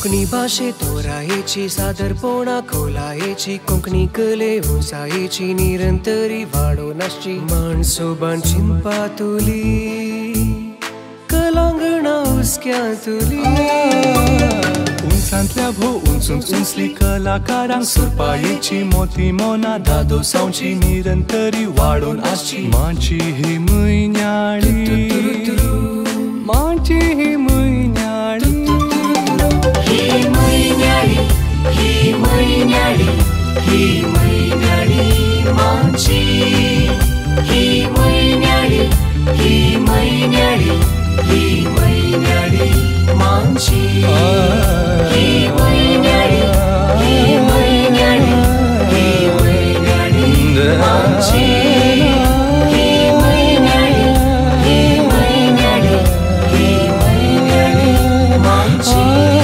कोंकणी भाषे तोरायेची सादरपणा खोलायेची कोंकणी कले उंचायेची निरंतरी वाडोवनाची माणसोबान चिंपातुली कलांगणा हुस्क्यांतुली उंचांतल्या भोव उंचूंच उंचली कलाकारांक सुरपायेची मोती मोना दादो सावची निरंतरी वाडोवन आसची मांची ही म्हयन्याळी मांची ही म्हयन्याळी ही म्हयन्याळी ही म्हयन्याळी ही म्हयन्याळी मांची ही म्हयन्याळी ही म्हयन्याळी ही म्हयन्याळी मांची ही म्हयन्याळी ही म्हयन्याळी ही म्हयन्याळी मांची ही म्हयन्याळी ही म्हयन्याळी ही म्हयन्याळी मांची.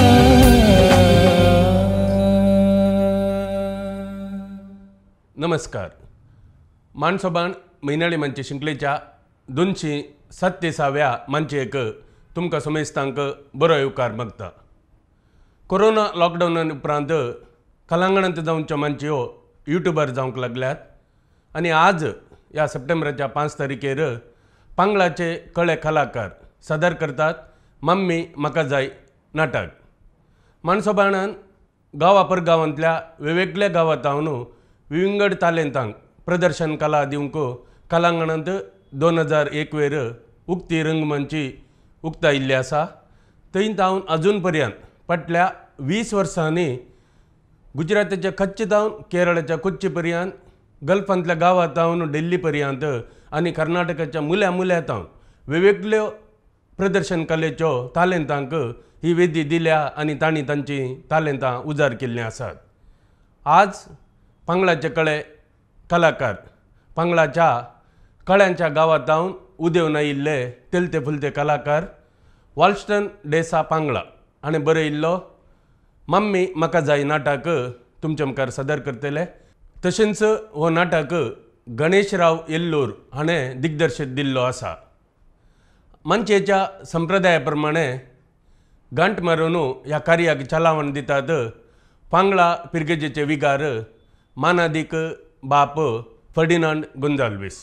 नमस्कार. मानसोबान म्हयन्याळी मंचे शिंकलेच्या 237व्या मंचेक तुमकां समेस्तांक बरो येवकार मागता. कोरोना लॉकडावना उपरांत कलांगणांत जावंच्यो मंच्यो यूट्यूबार जावंक लागल्यात आनी आज ह्या सप्टेंबराच्या 5 तारखेर पांगळाचे कळे कलाकार सादर करतात मम्मी म्हाका जाय नाटक. मानसोबाणान गांवांतल्या वेगवेगळ्या गांवांतावन विंगड तालेंतांक प्रदर्शन कला दिवंक कलांगणांत 2001 उक्ती रंगमंची उक्तायिल्ली आसा. थंय तावन अजून पर्यंत फाटल्या 20 वर्सांनी गुजराताच्या कच्छ तावन केरळाच्या कोच्ची पर्यंत गल्फांतल्या गांवांतावन दिल्ली पर्यंत आनी कर्नाटकाच्या मुल्या मुल्यातावन वेगवेगळ्यो प्रदर्शन कलेच्यो तालेंतांक ही वेदी दिल्या आनी तांणी तांची तालेंतां उजार केल्लीं आसात. आज पांगळाचे कळे कलाकार पांगळाच्या कळ्यांच्या गांवांतावन उदेवन आयिल्ले तेलते फुलते कलाकार वॉल्स्टन डेसा पांगळा हाणें बरयिल्लो मम्मी म्हाका जाय नाटक तुमचे मुखार सादर करतले. तशेंच हो नाटक गणेशराव येल्लोर हाणें दिग्दर्शीत दिल्लो आसा. मंचेच्या संप्रदाया प्रमाणे घंट मारून ह्या कार्याक चालावण दितात पांगळा पिरगेजेचे विगार मानादीक बाप फर्डिनांड गोंजाल्वीस.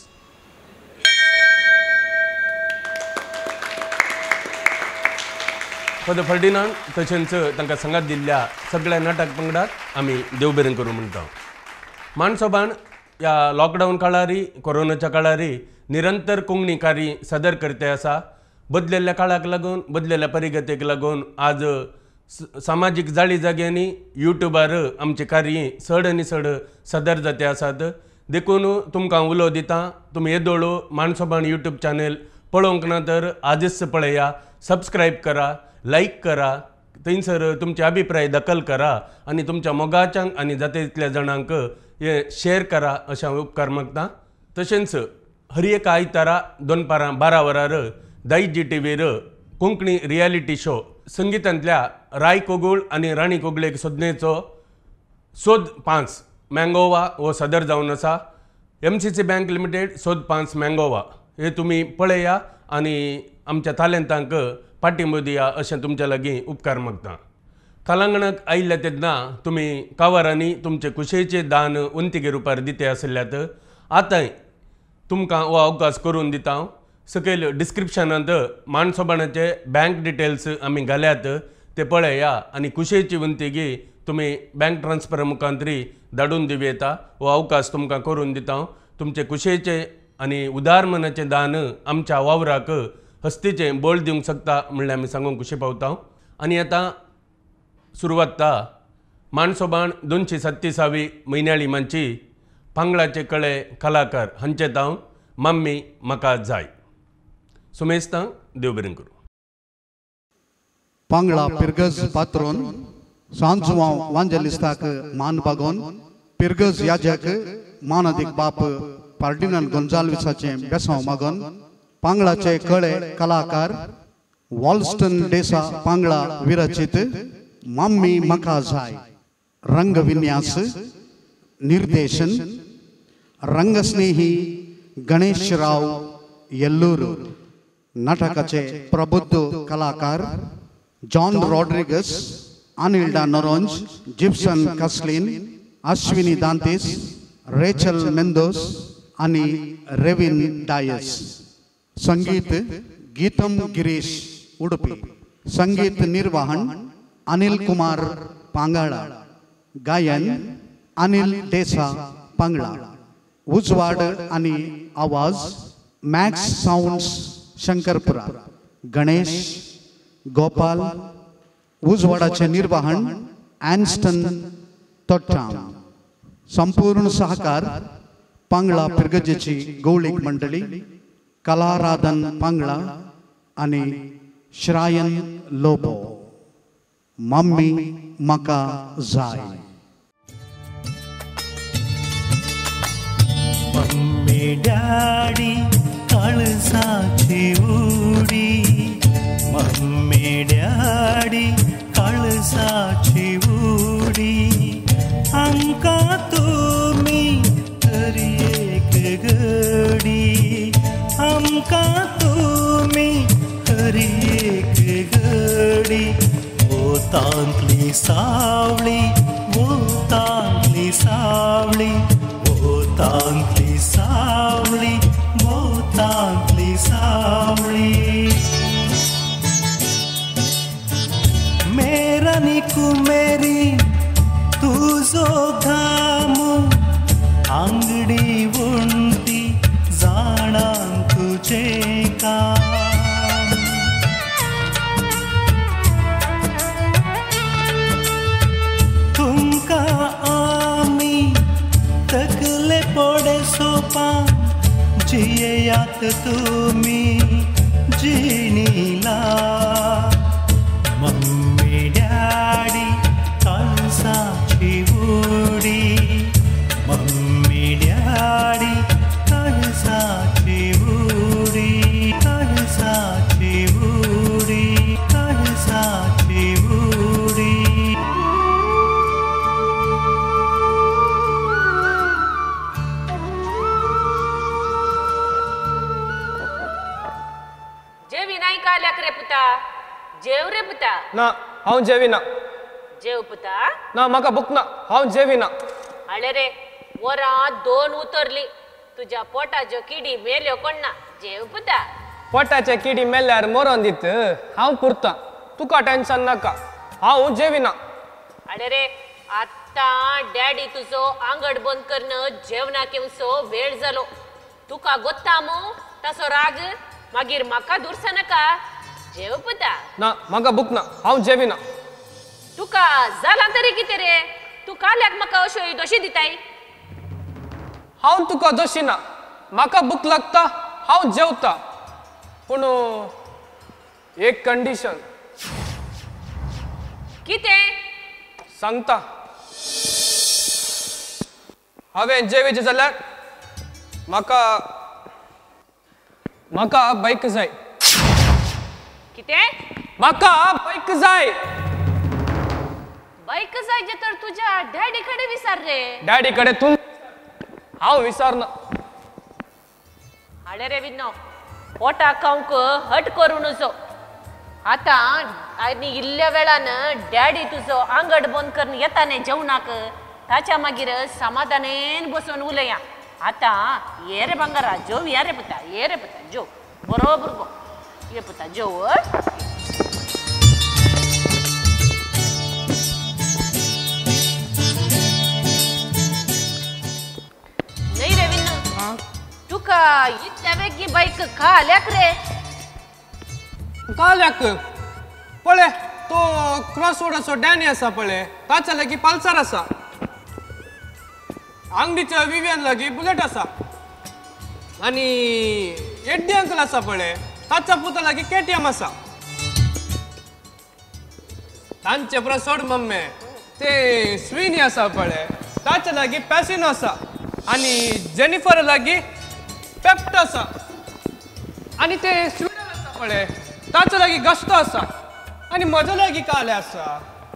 फादर फर्डिनांड तशेंच तांकां सांगात दिल्ल्या सगळ्या नाटक पंगडाक आमी देव बरें करूं म्हणटा. मानसोबान ह्या लॉकडावन काळारी कोरोनाच्या काळारी निरंतर कोंकणी कार्य सादर करते आसा. बदलेल्या काळाक लागून बदलेल्या परिगतेक लागून आज सामाजीक जाळी जाग्यांनी यूट्यूबार आमचे कार्य चड आनी चड सादर जाते आसात. देखून तुमकां उलो दिता तुमी येदोळू मानसोबान यूट्यूब चॅनल पळोवंक ना तर आजच पळया, सबस्क्रायब करा, लायक करा, थंयसर तुमचे अभिप्राय दखल करा आनी तुमच्या मोगाच्यांक आनी जाता तितल्या जाणांक हे शेअर करा अशें हांव उपकार मागतां. तशेंच हर एक आयतारा 12 वरार दायजी टीव्हीर कोंकणी रियलिटी शो संगीतांतल्या राय कोगुळ आनी राणी कोगुळेक सोदनेचो सोद 5 मँगोवा हो सादर जावन आसा. MCC बँक लिमिटेड सोद 5 मँगोवा हे तुमी पळया आनी आमच्या तालेंतांक पाठिंबो दिया अशें तुमच्या लागीं उपकार मागतां. कलांगणाक आयिल्ल्या तेन्ना तुमी कावारांनी तुमचे कुशेचें दान वंतिके रुपार दिते आसल्यात. आतांय तुमकां हो अवकाश करून दिता. सकयल डिस्क्रिप्शनांत मानसोबाणाचे बँक डिटेल्स आमी घाल्यात ते पळया आनी कुशेची वंतिकी तुमी बँक ट्रान्सफरा मुखांतरी धाडून दिवं येता. हो अवकाश तुमकां करून दिता. तुमचे कुशेचे आनी उदारमनाचें दान आमच्या वावराक हस्तीचें बळ दिवंक शकता म्हणल्यार आमी सांगूंक खुशी पावता. आनी आतां सुरवात ता मानसोबाण 237वी म्हयन्याळी मंची पांगळाचे कळे कलाकार हांचे तावन मम्मी म्हाका जाय. सुमेस्तां देव बरें करूं. पांगळा पिरगज पात्रोन सांजुवांव वांजलिस्ताक मान बागोन पिरगज याजक मानादीक बाप फर्डिनांड गोंजाल्विसाचे बेसांव मागोन पांगळाचे कळे कलाकार वॉल्स्टन डेसा पांगळा विरचित मम्मी म्हाका जाय रंगविन्यास निर्देशन रंगस्नेही गणेशराव येल्लोर. नाटकाचे प्रबुद्ध कलाकार John Rodrigues Anilda Noronj, Gibson Kaslin, Ashwini Dantis, Rachel Mendoz, आणि रेविन डायस. संगीत गीतम गिरीश उडुपी. संगीत निर्वहन अनिल कुमार पांगाळा. गायन अनिल देसा पांगळा. उजवाड आणि आवाज मॅक्स साऊंड्स शंकरपुरा. गणेश गोपाल. उजवाडाचे निर्वहन ॲन्स्टन तोट्टाम. संपूर्ण सहकार पांगळा पिरगजेची गौळीक मंडळी, कलाराधन पांगळा आणि श्रायन लोबो. मम्मी मका जाय. मम्मी डॅडी काळजाची उडी. मम्मी डॅडी काळजाची उडी. अंका तुम्ही तरी एक घडी. आमका तुम्ही तरी एक घडी. ओ तांतली सावळी, ओ तांतली सावळी, ओ तांतली सावळी, ओ तांतली सावळी. मेरा निकू मेरी तुझो घामू. आंगडी उंटी जाणां तुझे काम. तुमका आमी तकले पोडे सोपा. जियेयात तुम्ही जिणीला. मम्मी डॅडी काळजाची उडी. मम्मी डॅडी काळजाची उडी. काळजाची उडी. काळजाची उडी. जेवी नाही का आल्या रे पुता. जेव रे पुता. ना हांव जेविना. जेव पुता. ना म्हाका भूक ना. हांव जेविना. आले रे वरां 2 उतरली. तुझ्या पोटाच्यो किडी मेल्यो कोण ना. जेव पुता. पोटाचे किडी मेल्यार मरोन दीत. हांव पुरता. तुका टेन्शन नाका. हांव जेविना. आले रे आत्ता डॅडी तुझो आंगड बंद करणं जेवणाक येवचो वेळ जालो. तुका गोत्ता मू तसो राग मागीर म्हाका दुरसा नाका. जेव पुता. ना म्हाका भूक ना. हांव जेविना. तुका जाला तरी कितें रे. तू काल्याक म्हाका अश्यो दोशी दिताय. हांव तुका दोशिना. म्हाका भूक लागता. हांव जेवता. पूण एक कंडिशन. कितें सांगता. हांवें जेवेचें जाल्यार म्हाका बायक जाय. कितें म्हाका बायक जाय. बायक जाय तर तुझ्या डॅडी कडे विचार रे. डॅडी कडे तू. हांव विचारना. हाडे रे विनो पोटा खावंक हट करू नजो. आता आनी इल्ल्या वेळान डॅडी तुजो आंगड बंद करून येता न्ही जेवणाक. ताच्या मागीर समाधानेन बसून उलया. आता ये रे भांगारा जेव. या रे पुता. ये रे पुता जेव. बरोबर गो. ये पुता जेव. नाही रे विनो तुका इतल्या वेगी बाईक खाल्याक रे. काल्याक पळय तो क्रॉस रोडाचो डॅनी आसा पळय ताच्या लागीं पल्सर आसा. आंगडीच्या विव्यान लागीं बुलेट आसा. आनी एड्डी अंकल आसा पळय ताच्या पुता लागीं KTM आसा. तांचे परस सोड मम्मे ते स्विनी आसा पळय ताच्या लागीं पॅसिनो आसा. आनी जेनिफर लागीं पेप्ट आसा. आनी ते स्विडन आसा पळय ताच्या लागीं गस्तो आसा. आनी म्हज्या लागीं काले आसा.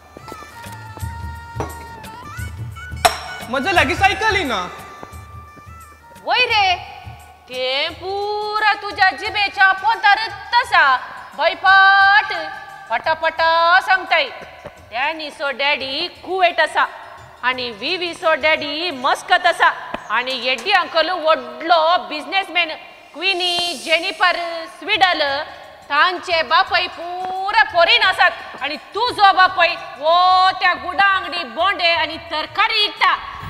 म्हज्या लागीं सायकली ना. वय रे ते पुरा तुझ्या जिबेच्या पोंतारच आसा. भयपाट पटापटा सांगताय. डॅनीचो डॅडी कुवेट आसा आनी विवीचो डॅडी मस्कत आसा आनी येड्डी अंकल व्हडलो बिझनेसमॅन क्विनी जेनिफर स्विडल तांचे बापय पुरा फॉरेन आसात आनी तुजो बापय वो त्या गुडा अंगडी बोंडे आनी तरकारी विकता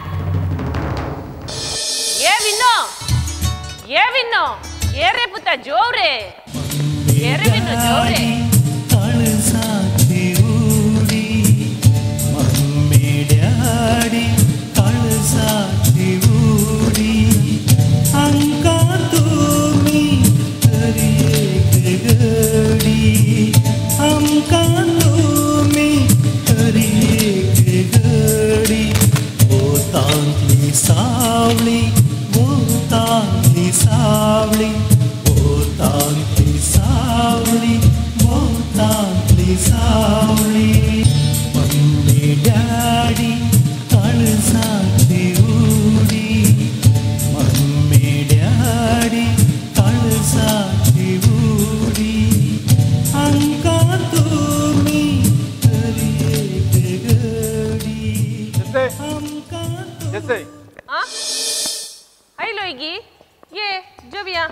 ये विनो ये रे पुता जोव रे ये रे विनो जोव रे काळजाची उडी मम्मी डॅडी काळजाची उडी अंका तुम्ही तरी एक घडी अंका तुम्ही तरी एक घडी भोवतांतली सावळी भोवतांतली सावळी भोवतांतली सावळी भोवतांतली सावळी मम्मी डॅडी काळजाची उडी मम्मी डॅडी काळजाची उडी अंका तुम्ही तरी एक घडी अंका जैसे हाँ आई लोगी ये जबिया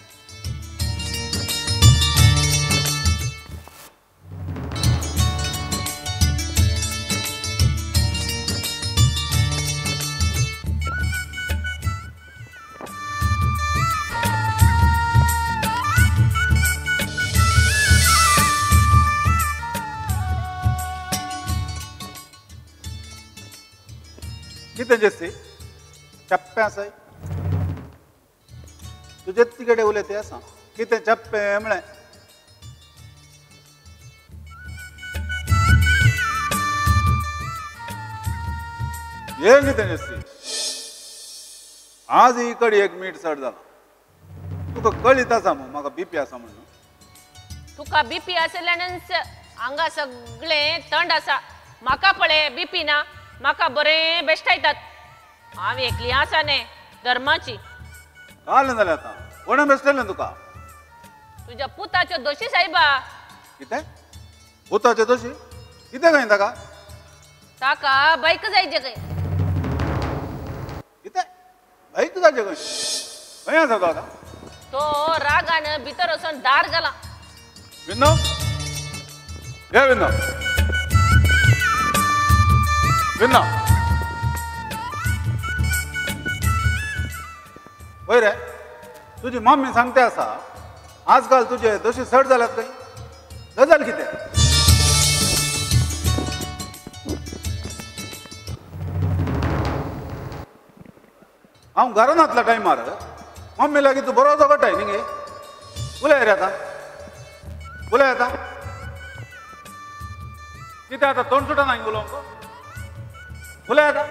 कितें जैसे चप्पे आसाय तुजे तिकडे उलयते आसा कितें चप्पे म्हळें हे कितें जैसे आज ही कडी एक मीठ चड जाला तुका कळीत आसा मग म्हाका बीपी आसा म्हणून तुका बीपी आसल्यानच हांगा सगळे थंड आसा म्हाका पळय बीपी ना म्हाका बरें बेश्टायतात हांव एकली आसा न्ही धर्माची जालें जाल्यार आतां कोणें बेश्टयलें तुका तुज्या पुताच्यो दोशी सायबा कितें पुताचे दोशी कितें काय ताका ताका बायक जायचे खंय कितें बाईक जाचे खंय खंय आसा तो आतां तो रागान भितर वचून दार घाला विनो हे विनो विनो वय रे तुजी मम्मी सांगते आसा आजकाल तुजे दोशी चड जाल्यात खंय गजाल कितें हांव घरान आसल्या टायमार मम्मी लागीं तूं बरो जगटाय न्ही गे उलय रे आतां उलय आतां कितें आतां तोंड सुटा ना उलोवंक उलय आतां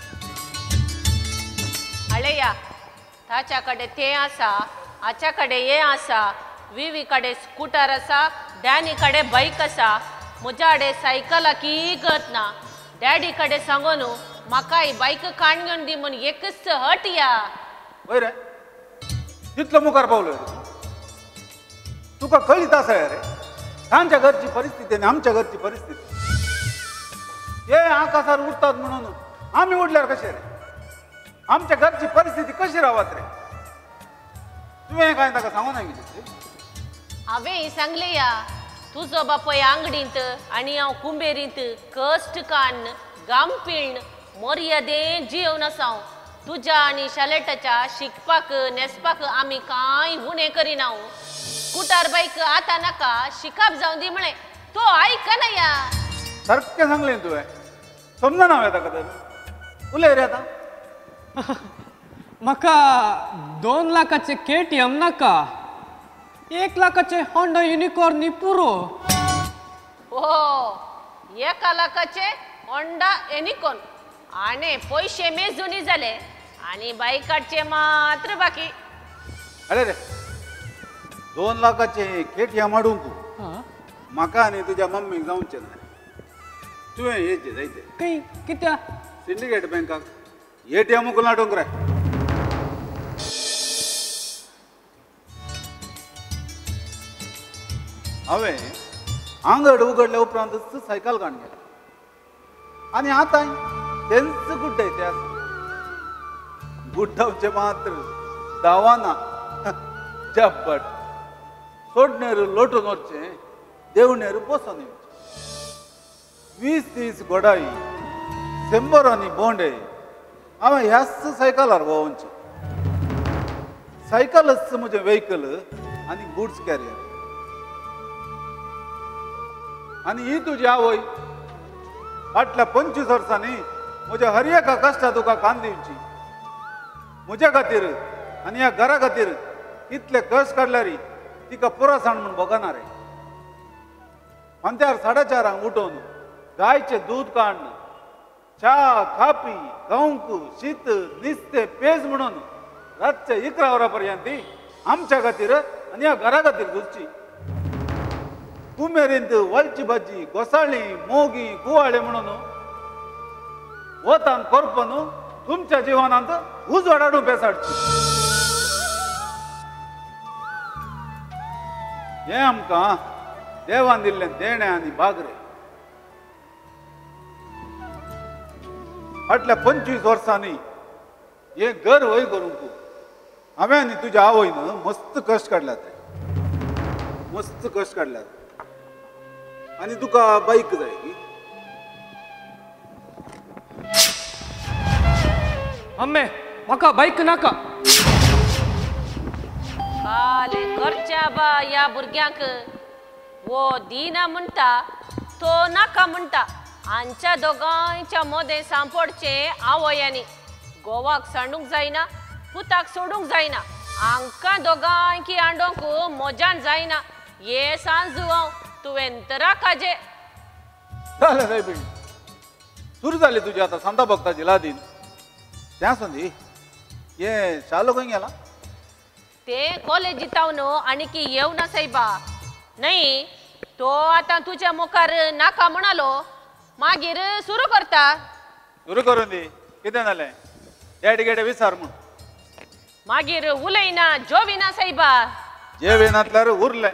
हळया ताच्या कडेन तें आसा हाच्या कडेन हें आसा विवी कडेन स्कूटर आसा डॅनी कडेन बायक आसा म्हज्या कडेन सायकलाकी गत ना डॅडी कडेन सांगो न्हू म्हाका ही बायक काण घेवन दी म्हूण एकच हट या वय रे कितलो मुखार पावलो तुका कळीत आसा रे तांच्या घरची परिस्थिती आनी आमच्या घरची परिस्थिती हे आकाशार उडटात म्हणून आमी उडल्यार कशें रे आमच्या घरची परिस्थिती कशी रावत रे तुवें कांय ताका सांगू ना कितें हांवें सांगलें या तुजो बापय आंगडींत आनी हांव कुंबेरींत कश्ट कान्न गाम पिळण मर्यादेन जियोवन आसा तुज्या आनी शालेटाच्या शिकपाक न्हेसपाक आमी कांय उणें करिना स्कुटर बायक आतां नाका शिकप जावं दी म्हळें तो आयकना या सारकें सांगलें तुवें समजना हांवें ताका तर उलय रे आतां म्हाका 2 लाखाचे KTM नाका 1 लाखाचे होंडा युनिकॉर्न पुरो हो 1 लाखाचे होंडा युनिकॉर्न आनी पयशे मेजूनी जाले आनी बायकाचे मात्र बाकी अरे रे 2 लाखाचे KTM हाडूंक म्हाका आनी तुज्या मम्मीक जावचें ना तुवें येचें जायतें काही कित्या सिंडिकेट बँकाक ATM हाडूंक रे हांवें आंगड उगडल्या उपरांतच सायकल काण गेला आणि आता त्यांचं गुड्ड आहे त्या गुड्डावचे मात्र दावाना चप्पट सोडणेरू लोटून वरचे देवणेरू पोसोन 20-30 घोडाई 100 बोंडे हांवें ह्याच सायकलार भोंवचे सायकलच म्हणजे व्हेकल आणि गुड्स कॅरियर आणि ही तुझी आवय फाटल्या 25 वर्सांनी म्हज्या हर एका कश्टा तुका कान दिवची म्हज्या खातीर आनी ह्या घरा खातीर इतले कश्ट काडल्यार तिका पुरासाण म्हूण बगना रे अंत्यार 4:30 उठून गायचे दूध काडणं च्या खापी गंक शीत निस्ते पेज म्हणून रातचे 11 वरांपर्यंत आमच्या खातीर आनी ह्या घरा खातीर झुजची कुमेरींत वलची भाजी घोसाळी मोगी गुवाळे म्हणून वतान करपन तुमच्या जिवनांत उजवाड हाडून बेसाडची हे आमकां देवान दिल्ले देणे आनी बागरे फाटल्या 25 वर्सांनी हे घर वय करूंक हांवें आनी तुज्या आवयन मस्त कश्ट काडल्यात मस्त कश्ट काडल्यात आनी तुका बाईक जाय मम्मी म्हाका बाईक नाका काले करच्या बा या भुरग्यांक वो दिना म्हणटा तो नाका म्हणटा आमच्या दोगांच्या मदें सांपडचे आवयांनी गोवाक सांडूंक जायना पुताक सोडूंक जायना आमकां दोगांकी आंडोंक मोजान जायना ये सांजू हांव तुवें तरा काजे जालें रे बीण सुरू जाली तुजी आतां सांता भक्ताची लादीन त्या संदी हे शालो खंय गेला ते कॉलेजीत न्हू आनी की येवना सायबा न्हय तो आतां तुज्या मुखार नाका म्हणालो मागीर सुरू करता सुरू करून दी कितें जालें डेट गेटे विचार म्हूण मागीर उलयना जोविना सायबा जेवे नातल्यार उरलें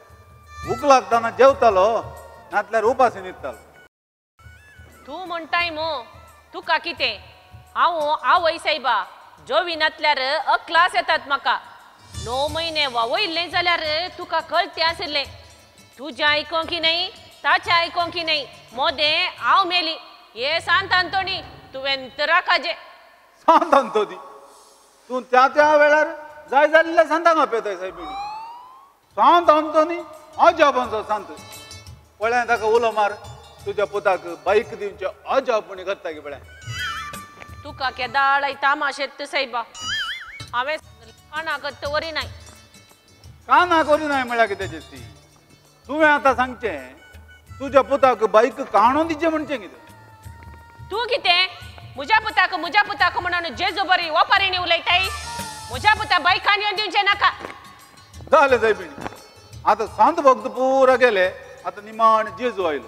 भूक लागतना जेवतालो नातल्यार उपासी न्हिदतालो तूं म्हणटाय मो तुका कितें हांव आवय सायबा जोविनातल्यार अक्लास येतात म्हाका 9 म्हयने वावयल्लें जाल्यार तुका कळतें आसलें तुजें आयकोंक की न्हय ताचें आयकोंक की न्हय मोदें हांव मेली हे सांत आंतोनी तुवें तरा काजे सांत अंतोनी तूं त्या त्या वेळार जाय जाल्ल्या सांतांक आपयताय सायबिणी सांत अंतोनी अजापांचो सांत पळय ताका उलो मार तुज्या पुताक बाईक दिवचे अजापणी करता गे पळय तुका केदाळय तामाशेत सायबा हांवें काना करता वरी नाय काना करी नाय म्हळ्यार कितें ती तुवें आतां सांगचें तुज्या पुताक बाईक काणून दिचें म्हणचें कितें तूं कितें म्हज्या पुताक म्हणून जेजू बरी ओपारीणी उलयताय म्हज्या पुता बायकान येवन दिवचें नाका जालें सायबिणी आतां सांत भक्त पुरा गेले आतां निमाण जेजू आयलो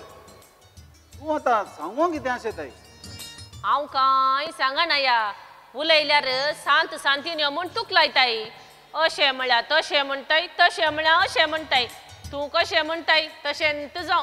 तूं आतां सांगूंक कितें आशेताय हांव कांय सांगना या उलयल्यार सांत सांतीन यो म्हूण तुक लायताय अशें म्हळ्यार तशें म्हणटाय तशें म्हळ्यार अशें म्हणटाय तूं कशें म्हणटाय तशें तुजो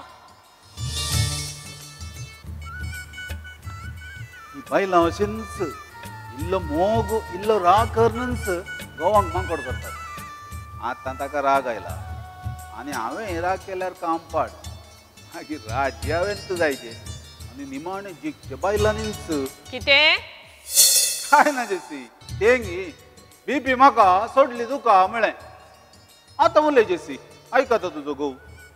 बायलां अशेंच इल्लो मोग इल्लो राग करनच गोवांक मांकड करतात आतां ताका राग आयला आनी हांवें राग केल्यार काम पाड मागीर राज्य हांवें जायचे आनी निमाणे जिखचे बायलांनीच कितें काय ना जेसी तेंगी बीपी म्हाका सोडली तुका म्हळें आतां उलय जेसी आयकता तुजो घोव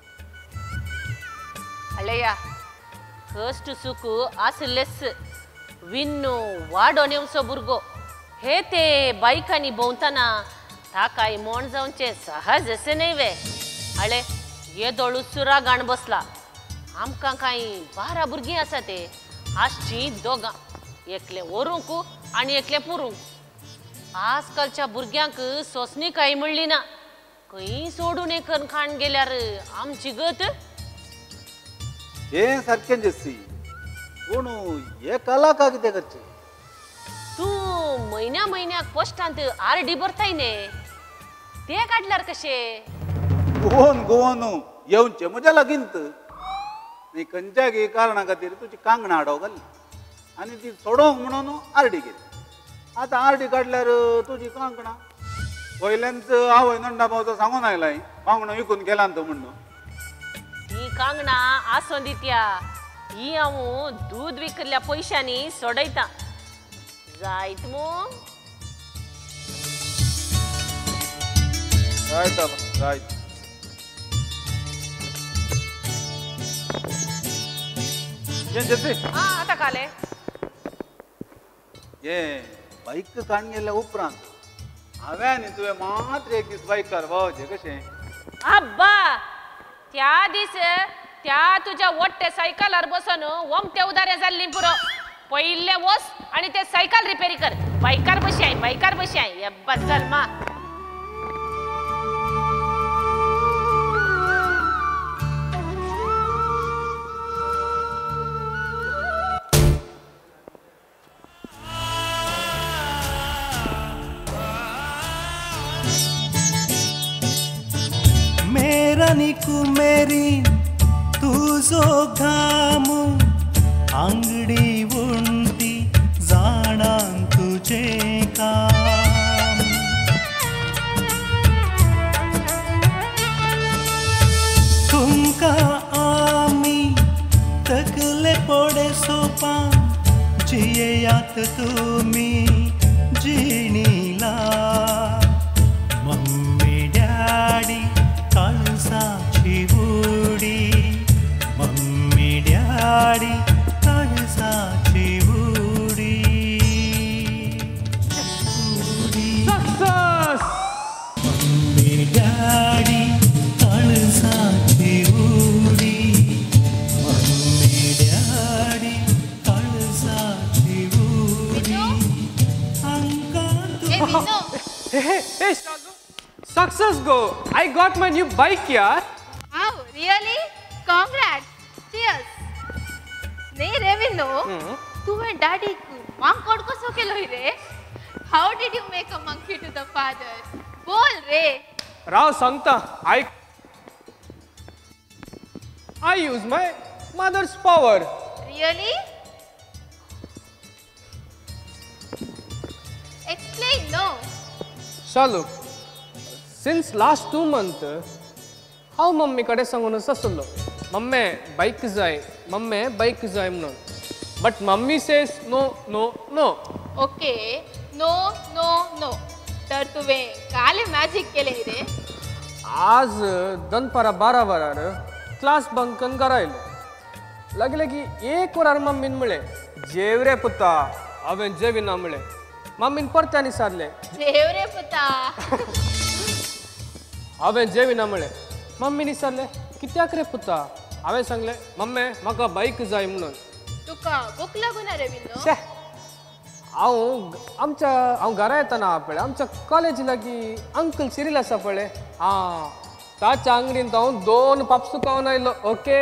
आलेया कश्ट सुख आसलेस विन्नू वाडोन येवचो भुरगो हे ते बायकांनी भोंवतना ताकाय मोण जावचें सहज अशें न्हय वे आळे येदोळू सुरा गाण बसला आमकां कांय 12 भुरगीं आसा ते आसचीं दोगां एकलें व्हरूंक आनी एकलें पुरूंक आजकालच्या भुरग्यांक सोंसणीकाय म्हणली ना खंय सोडून एकन खाण गेल्यार आमची गत हे सारकें जेसी पूण हे कलाकार कितें करचें तूं म्हयन्याक पोस्टांत आरडी भरताय न्ही ते काडल्यार कशें गोवन येवचें म्हज्या लागींत आनी खंयच्याय कारणा खातीर तुजी कांगणां हाडोवंक घाल्ली आनी ती सोडोवंक म्हणून आरडी केली. आतां आरडी काडल्यार तुजी कांकणां पयल्याच आवय नंडा भावचो सांगून आयला कांकणो विकून गेला तो म्हणून. ही कांगणां आसों दित्या ही हांव दूध विकल्ल्या पयशांनी सोडयतां. जायत मू जायत जायत. आता काले ये बाईक काडून गेल्या उपरांत हांवें आनी तुवें मात्र एक दीस बायकार वावचें कशें. अब्बा त्या दीस त्या तुज्या वट्टे सायकलार बसून वमते उदारे जाल्ली पुरो. पयले वस आणि ते सायकल रिपेरी कर. बायकार बशी आहे अब्बा जल्मा. मेरा निकू मेरी तुझो घाम आंगडी उंटी जाणां तुझे काम. तुमका आमी तकले पोडे सोपा जियेयात तुमी जिणीला. मम्मी डॅडी काळजाची उडी मम्मी डॅडी काळजाची उडी. मम्मी डॅडी काळजाची उडी मम्मी डॅडी काळजाची उडी. Hey, success go! I got my new bike, yaar. Wow, really? Congrats! Cheers! नहीं रेविनो, तुम्हें डैडी को मांकोड कसो केलो रे? How did you make a monkey to the father? बोल रे. Rao Sangta, I use my mother's power. Really? Explain, no. Shalu, since last 2 months, how mummy kade सांगून ससलो. मम्मे bike जाय म्हणून. But mummy says no, no, no. Okay, no, no, no. तर तुवें काले magic केले रे. आज दनपारा 12 वरार class bunk करून घरा आयलो. लागले की 1 वरार मम्मीन म्हळे जेव रे पुता. हांवें जेविना म्हळे. मम्मीन परत्यांनी सारले जेव रे पुता. हांवें जेविना म्हळे. मम्मीन विचारले कित्याक रे पुता. हांवें सांगलें मम्मे म्हाका बाईक जाय म्हणून. तुका भूक लागून रे बिनो. छे हांव घरा येताना पळय आमच्या कॉलेज लागीं अंकल सिरील आसा पळय ताच्या अंगडीन हांव 2 पाप्स खावन आयलो. ओके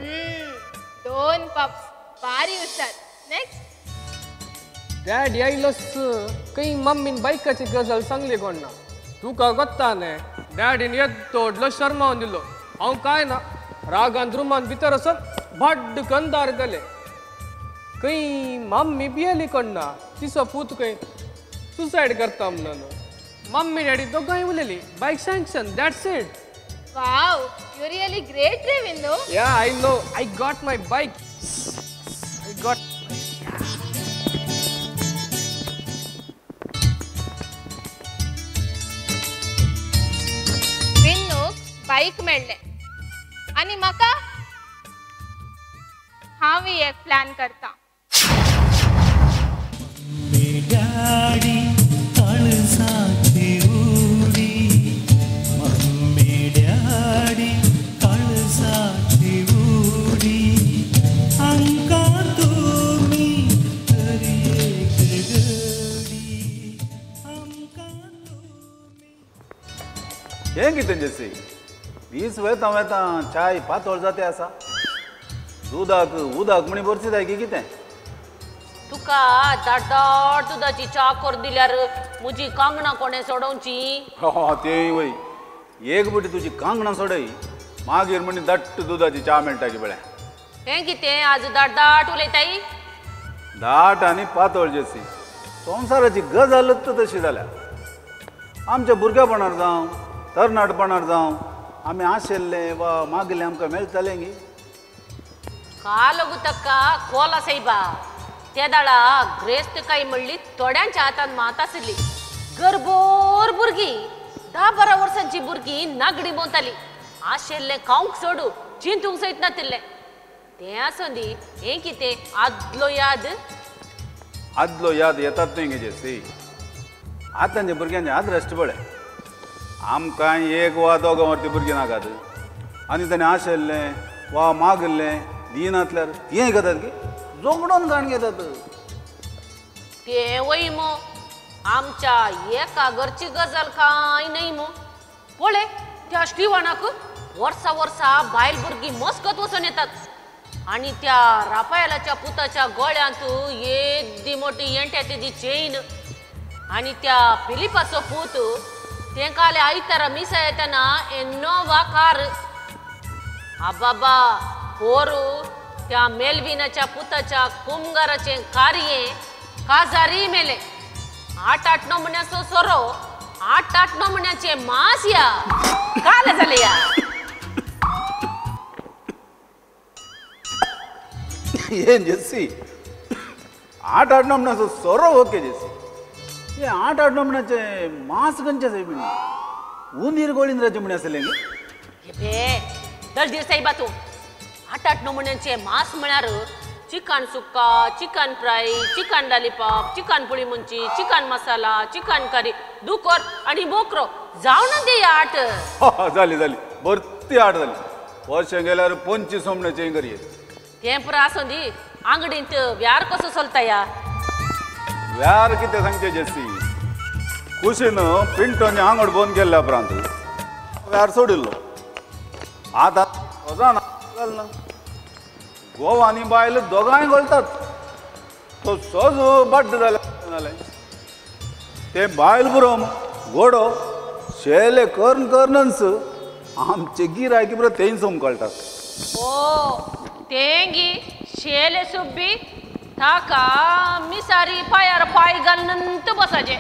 2 पप्स भारी हुशार. नेक्स्ट डॅडी आयलोस खंय मम्मीन बायकाची गजाल सांगली कोणना. तुका गोत्ता न्ही डॅडीन येदोडलो शर्मावन दिलो. हांव काय ना रागान रुमान भितर वचून भड्डकन दार गेले. खंय मम्मी भियेली कोणना. तिचो पूत खंय सुसायड करता म्हणून. मम्मी डॅडी दोगांय उलयली bike sanction that's it. Wow you really great रे विंदो. Yeah I know I got my bike. I got bike मेळ्ळे आणि म्हाका हांव एक प्लॅन करता. डॅडी काळजाची उडी मम्मी डॅडी काळजाची उडी. अंका तुमी तरी एक गडी आमका तुमी. हें कितें जशी दीस वेता वेता चाय पातळ जाते आसा. दुधाक उदक म्हणी भरची जाय की कितें. तुका दाट दुधाची च्या कर दिल्यार म्हजी कांगणां कोणें सोडोवची. तेंय वय एक बुटी तुजी कांगणां सोडय मागीर म्हणी दट्ट दुधाची च्या मेळटा की बळ्या. हें कितें आज दाट उलयताय दाट आनी पातळ जेसी संवसाराची गजालच तशी जाल्या आमच्या भुरगेपणार जावं तरणाटपणार जावं आमी आशिल्ले वा मागिल्ले आमकां मेळटलें गी कालगू तक्का कोला सायबा त्या दाळा ग्रेस्त काय म्हणली थोड्यांच्या हातान मात आसली गरबोर भुरगीं 10-12 वर्सांची भुरगीं नागडी बोंताली आशिल्लें खावंक सोडू चिंतूंक सयत नातिल्लें तें आसोंदी हें कितें आदलो याद येतात न्ही गे जेसी आतांच्या भुरग्यांचे आद रस्ट पळय आमकां एक वा दोगां वर्ती भुरगीं नाकात आनी ताणें आशिल्लें वा मागिल्लें दिनातल्यार तीं घेतात गे जोगडोन घाण घेतात तें वय मो आमच्या एका घरची गजाल कांय न्हय मो पळय त्या श्रीवाणाक वर्सा बायल भुरगीं मस्कत वचून येतात आनी त्या राफायलाच्या पुताच्या गळ्यांत येदी मोठी येण्ट्या तेदी चेन आनी त्या फिलिपाचो पूत तेंका जाल्यार आयतारा मिसा येतना इनोवा कार आबाबा पोरू त्या मेल्विनाच्या पुताच्या कुमगाराचे कार्ये काजारी मेले 8-9 म्हण्याचो सोरो 8-9 म्हण्याचे मास या काल झाले या ಏನ್ ಜೆಸ್ಸಿ 8-9 ಮಣ್ಣು ಸೊರ ಓಕೆ ಜೆಸ್ಸಿ ಏ 8-9 ಮಣ್ಣೆ ಮಾಸ್ ಗಂಚ ಸೈಬಿನಿ ऊंदीर गोळींद्राचे म्हणे असेल हे दळदीर सायबा तूं 8-9 म्हण्याचे मास म्हळ्यार chicken sukka chicken fry chicken lollipop chicken पुळी मुंची चिकन मसाला चिकन करी दुकोर आणि बोकरो जावन दे 8 झाली भरती 8 झाली वर्ष गेल्यावर 25 सोमण्याचे घरी तें पुरो आसोंदी अंगडींत व्यार कसो चलताया व्यार कितें सांगचे जेसी खुशीन पिंटोनी आंगड बंद केल्ल्या उपरांत व्यार सोडिल्लो आतां जाणा गोवा आनी बायल दोगांय गळटात तो सोज बड्ड जाले ते बायल पुरो घोडो शेले कर्नच आमचे गिरायकी पुरो तें सोम कळटात ओ तेंगी शेले सुब्बी ताका मिसारी पायार पाय घालून बसाचे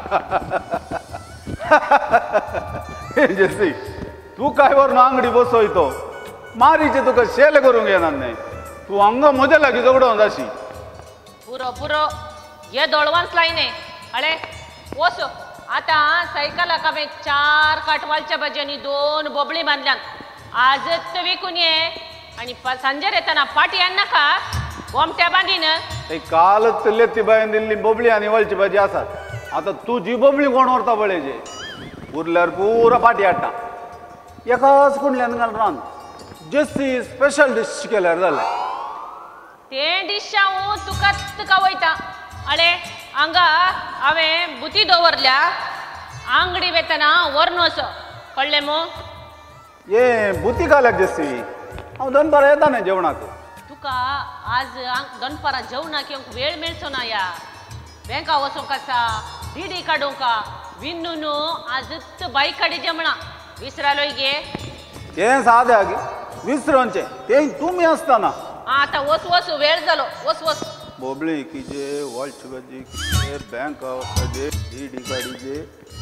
जेसी तू काय वर आंगडी बसयतो मारीचे तुका शेले करूंक येणार नाही तू हांगा म्हज्या लागीं झगडों जाशी पुरो हे दोळवांच लायने अळे वस आतां सायकलाक हांवें 4 काटवालच्या भाजयांनी 2 बोबळी बांदल्यात आजच विकून ये आणि सांजेर येताना पाटी आण नाका गोमट्या बांदीन कालच लेती बायन दिल्ली बोबळी आनी वळची भाजी आसात आता तुजी बोबळी कोण व्हरता पळयचे उरल्यार पुरा पाटी हाडटा एकाच कुंडल्यान घाल रान जेसी स्पेशल डिश केल्यार जालें तें डिश हांव तुका वयता अळे हांगा हांवें बुती दवरल्या आंगडी वेतना व्हरून असो कळ्ळें मो ये बुती घाल्याक जेसी हांव दनपारां येता न्ही जेवणाक तुका आज दनपारां जेवणाक येवंक वेळ मेळचो ना या बँका वचोंक आसा डीडी काडूंक विन्नून आजच बाईक काडी जेवणा विसरालोय गे तें साद्या गे विसरोनचें तें तुमी आसतना आतां वच वेळ जालो वच बोबळी किजे वळची भाजी किजे बँक वचपाचे डीडी काडीचे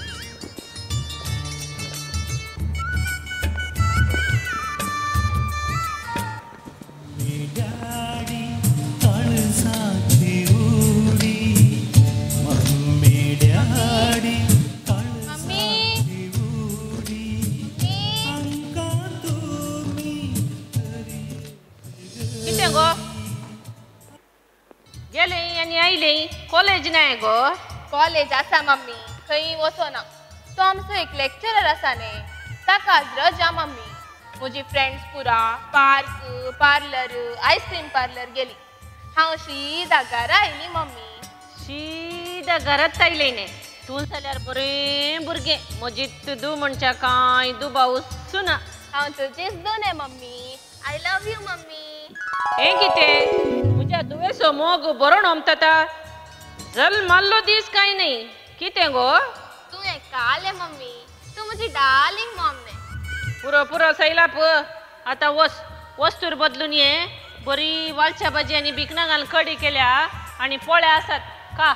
गेले आनी आयले कॉलेज नाही गो कॉलेज आसा मम्मी खंय वचोना तो आमचो एक लेक्चरर आसा न्ही ताका आज रजा मम्मी म्हजी फ्रेंड्स पुरा पार्क पार्लर आयस्क्रीम पार्लर गेली हांव सीदा घरा आयली मम्मी सीदा घरात आयले न्ही तूं जाल्यार बरें भुरगें म्हजीत दू म्हणच्या कांय दुबाव सुना हांव तुजेच दोने mummy I love you mummy हें कितें म्हज्या दुवेसो मोग बरो नमता जल माल्लो दीस कांय न्ही कितें गो तूं हें काले मम्मी तूं म्हजी डार्लिंग मॉम न्ही पुरो सैलाप आतां वस्तूर बदलून ये बरी वालच्या भाजी आणि भिकणा घालून कडी केल्या आणि पोळ्या असतात का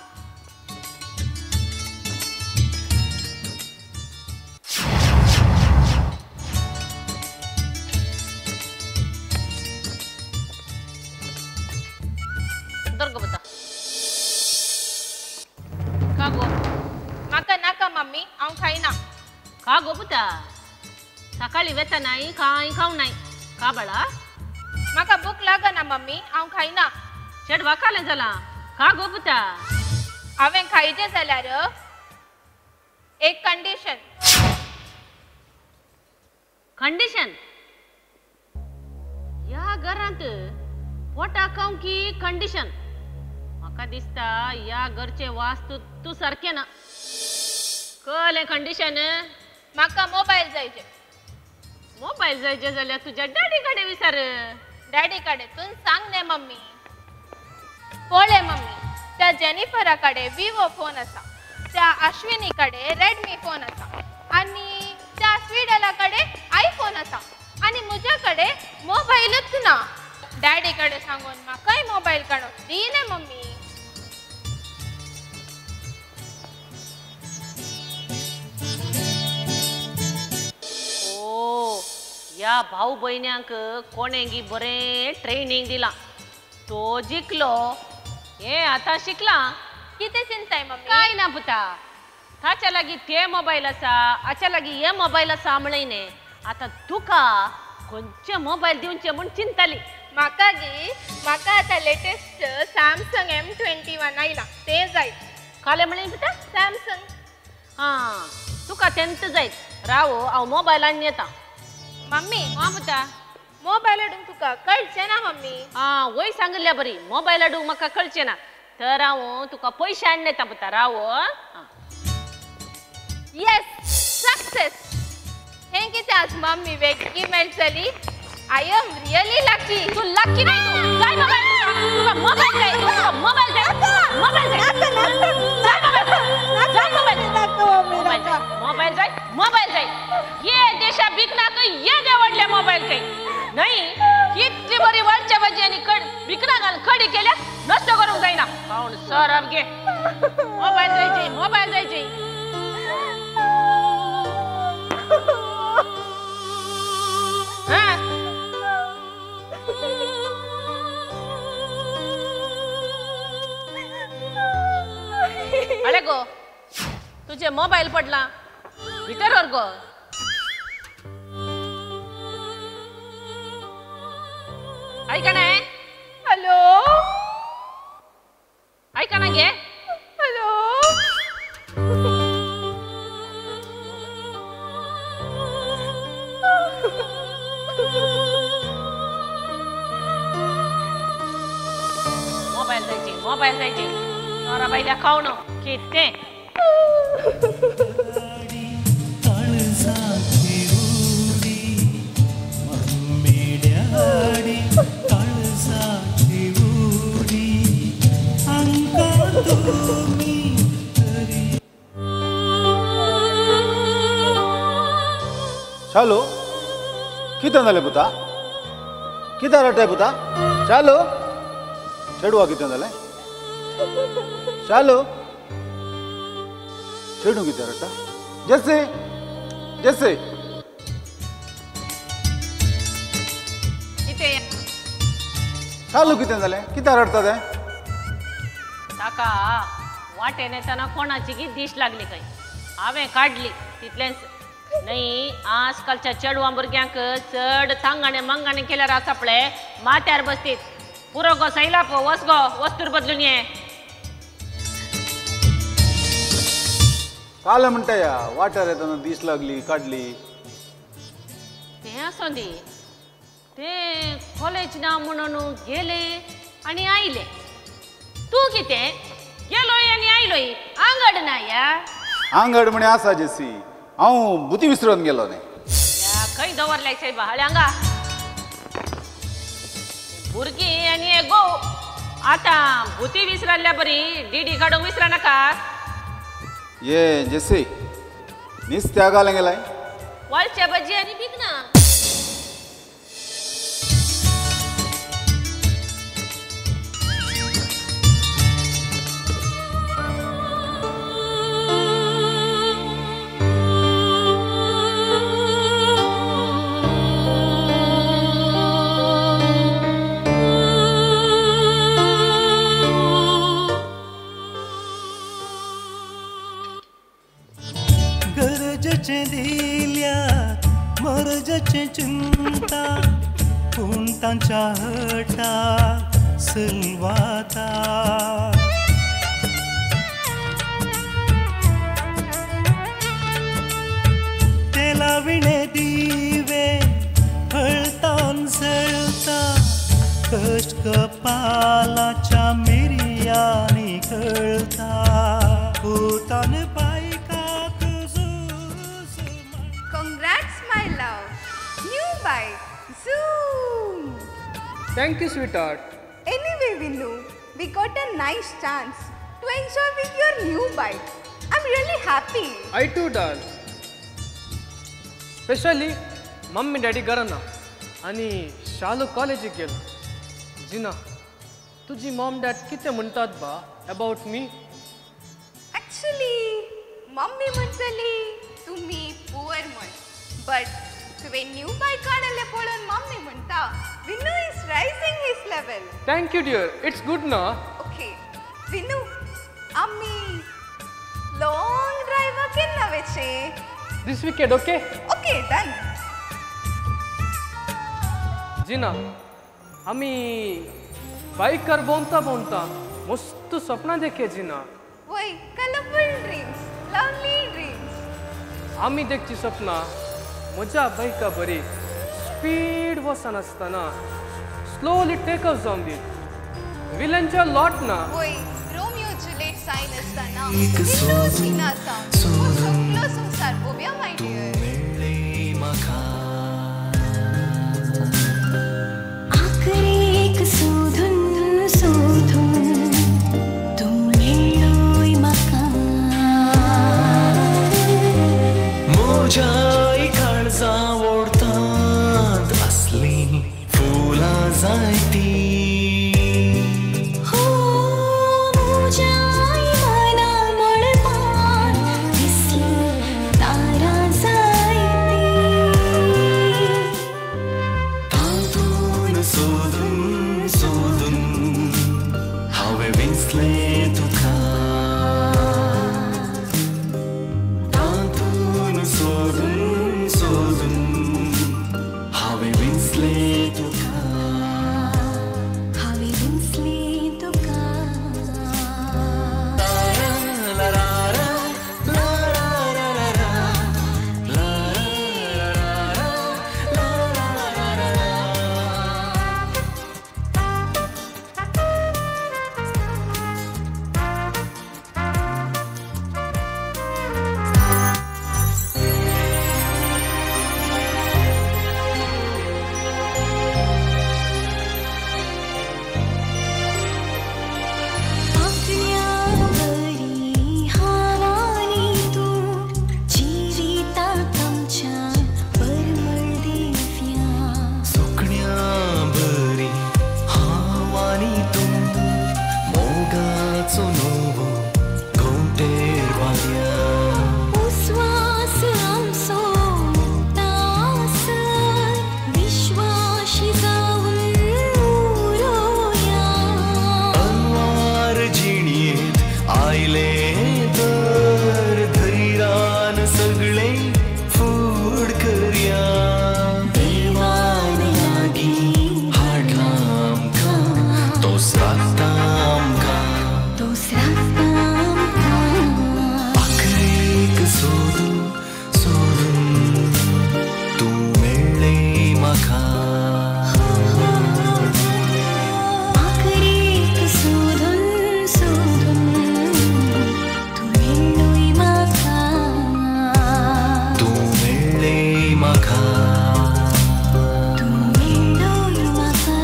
दर्ग बता का गो माका नाका मम्मी हांव खायना का गो पुता सकाळी वेता नाही खाऊ नाही का बाळा माका भूक लागना मम्मी हांव खायना चेडवा काले जाला का गो पुता हांवें खायचें जाल्यार एक कंडिशन कंडिशन या घरांत पोटा खाऊ की कंडिशन म्हाका दिसता या घरचे वास्तू तू सारखे ना कळले कंडिशन म्हाका मोबाईल जायचे मोबाईल जायचे जाल्यार तुझ्या डॅडी कडे विचार डॅडी कडे तू सांग ने मम्मी पळय मम्मी त्या जेनिफरा कडे विवो फोन आसा त्या अश्विनी कडे रेडमी फोन आसा आणि त्या स्वीडला कडे आयफोन आसा आणि मुझ्या कडे मोबाईलच ना डॅडी कडे सांगून म्हाकाय मोबाईल काढून दी ने मम्मी ओ या भाऊ बहिण्यांक कोणेंगी बरे ट्रेनिंग दिला तो जिंकलो हे आता शिकला किती चिंता आहे मम्मी काय ना पुता ताच्या लागी ते मोबाईल असा आच्या लागी हे मोबाईल असा म्हणणे आता तुका कोणचे मोबाईल दिवचे म्हणून चिंताली माका आता लेटेस्ट सॅमसंग M21 आयला ते जाय काले म्हणे पुता सॅमसंग हा तुका तेंत जायत राव हांव मोबाईल आनी येता मम्मी हा पुता मोबाईल हाडून तुका कळचे ना मम्मी हा वय सांगल्या बरी मोबाईल हाडूंक म्हाका कळचे ना तर हांव तुका पयशे हाडून येता पुता राव येस सक्सेस हे किती आज मम्मी वेगळी मेळटली आय एम रियली लकी तू लकी नाही तू जाय तुला मोबाईल जाय तुला मोबाईल जाय मोबाईल जाय मोबाईल जाय मोबाईल जाय ये देशा बिकनाक ये देवडले मोबाईल काही नाही इतली बरी वालच्या भाजी आणि बिकना घाल खडी केल्या नष्ट करून जाईना पाहून सर अब घे मोबाईल जायचे मोबाईल जायचे अरे गो तुझे मोबाईल पडला भितर गो ऐका ना हॅलो ऐका ना घे हॅलो मोबाईल जायचे नवरा बाईला खाऊ न किती काळजाची उडी मम्मी डॅडी काळजाची उडी अंका तुम्ही तरी चालो किती झाले पुता किती रटाय पुता चालो चेडवा किती झालाय चालो चेडू किती रटा जसे जसे इथे चालू किती झाले किती रडतात काका वाटेन येताना कोणाची की दिश लागली काही हांवें काढली तितलेंच नाही आजकालच्या चेडवां भुरग्यांक चड सांगाणे मंगाणे केल्यार आसा पळय माथ्यार बसतीत पुरो गो सैला पो वस गो वस्तूर बदलून ये काल म्हणता या वाटर येताना दिस लागली काढली ते असो दी ते कॉलेज ना म्हणून गेले आणि आयले तू किते गेलोय आणि आयलोय आंगड ना या आंगड म्हणे आसा जसी हांव भुती विसरून गेलो न्ही या खंय दवरले साहेब हाळ्यांगा भुरगी आणि हे गो आता भुती विसरल्या बरी डीडी काढून विसरा नाका ये जसे नुस्त्या घालून गेलाय वालच्या भजी आणि बिकना जचे दिल्या मरजचे चिंता पूण तांच्या हटा सलवाता तेला विणे दिवे हळतान जळता कष्ट कपालाच्या मिरयांनी कळता पोतान बायकाक झूज Congrats, my love. New bike. Zoom. Thank you, sweetheart. Anyway, Vinu, we got a nice chance to enjoy with your new bike. I'm really happy. I too, doll. Especially, mummy daddy घराना आणि शालू कॉलेजीक गेलो. जिना, तुझी Maugham dad कितें म्हणटात बा about me? Actually, mummy म्हणटली तुम्ही poor म्हण. But तुवें new bike काडले पळोवन मम्मी म्हणटा Vinu is rising his level. Thank you, dear. It's good ना. Okay, Vinu, आम्ही long drive केन्ना वचे? This weekend, okay? Okay, done. जिना, आम्ही बाईकर भोंवता मस्त स्वप्न देखे जिना. Why, colorful dreams, lovely dreams. आम्ही देखची स्वप्ना म्हज्या बायका बरी स्पीड वचन आसतना स्लोली टेक ऑफ जावन दी विलनच्या लॉट ना. Why, Romeo Juliet sign असताना Vinu सीना sound. सगळं संसार पोव्या, my dear. आखरेक सोधून सोधून तू मेळ्ळोय म्हाका मोजाय काळजां ओडतात असली फुलां जायती हो म्हज्या मना मळबान दिसली तारा जायती तातून सोदून सोदून हांवें विंचलें तुका तातून सोदून सोदून हांवें विंचलें तुका हांवें विंचलें तुका बरी हावानी तूं जिविताक आमच्या परमळ दिव्या सुकण्यां बरी हावानी तूं मोगाचो नवो घोंटेर वाद्या उस्वास आमचो मुक्तासर विश्वासी जावन उरोया अनवार जिणयेंत आयले तर धैर्यान सगळें फूड करया देवान लागीं हाडला आमकां तोच राखता आमकां तोच राखता आमकां आखरेक सोदून सोदून तूं मेळ्ळें म्हाका आखरेक सोदून सोदून तूं मेळ्ळोय म्हाका तूं मेळ्ळें म्हाका तूं मेळ्ळोय म्हाका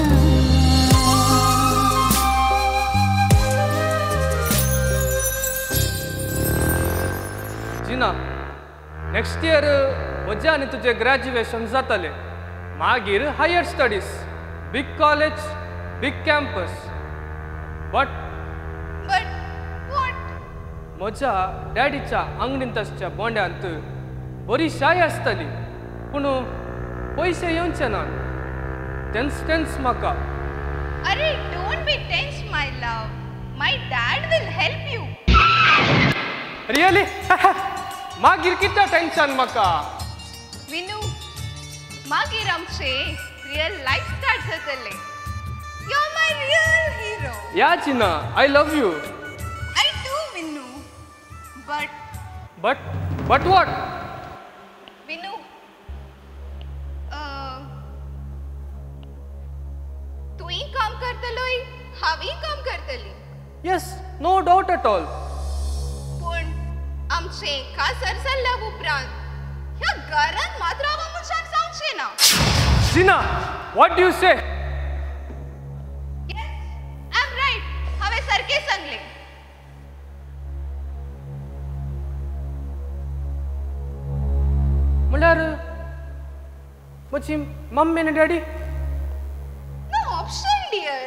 जिना, नेक्स्ट इयर म्हजें आनी तुजें ग्रॅज्युएशन जातलें मागीर higher studies big college big campus. But But what? म्हज्या डॅडीच्या अंगणींत आसच्या बोंड्यांत बरी शाय आसतली पूण पयशे येवचे नात. टेन्स म्हाका. Arey, don't be tense, my love. My dad will help you. Really मागीर कितें टेन्शन म्हाका विनू मागीर आमचे रियल लाईफ स्टार्ट जातले you are my real hero yeah Chinna I love you I do, Vinu. But what Vinu, तू ही काम करतलोय हावी काम करतली yes no doubt at all पण आमचे खासर सल्ला उपरांत ह्या घरात मात्र मुशाक जावचे ना Chinna what do you say Yes, I'm right. हांवें सारकें सांगलें म्हळ्यार म्हजी मम्मी आनी daddy No option, dear.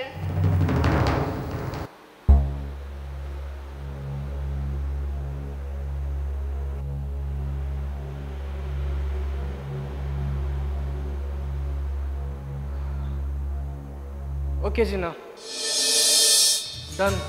Okay Chinna done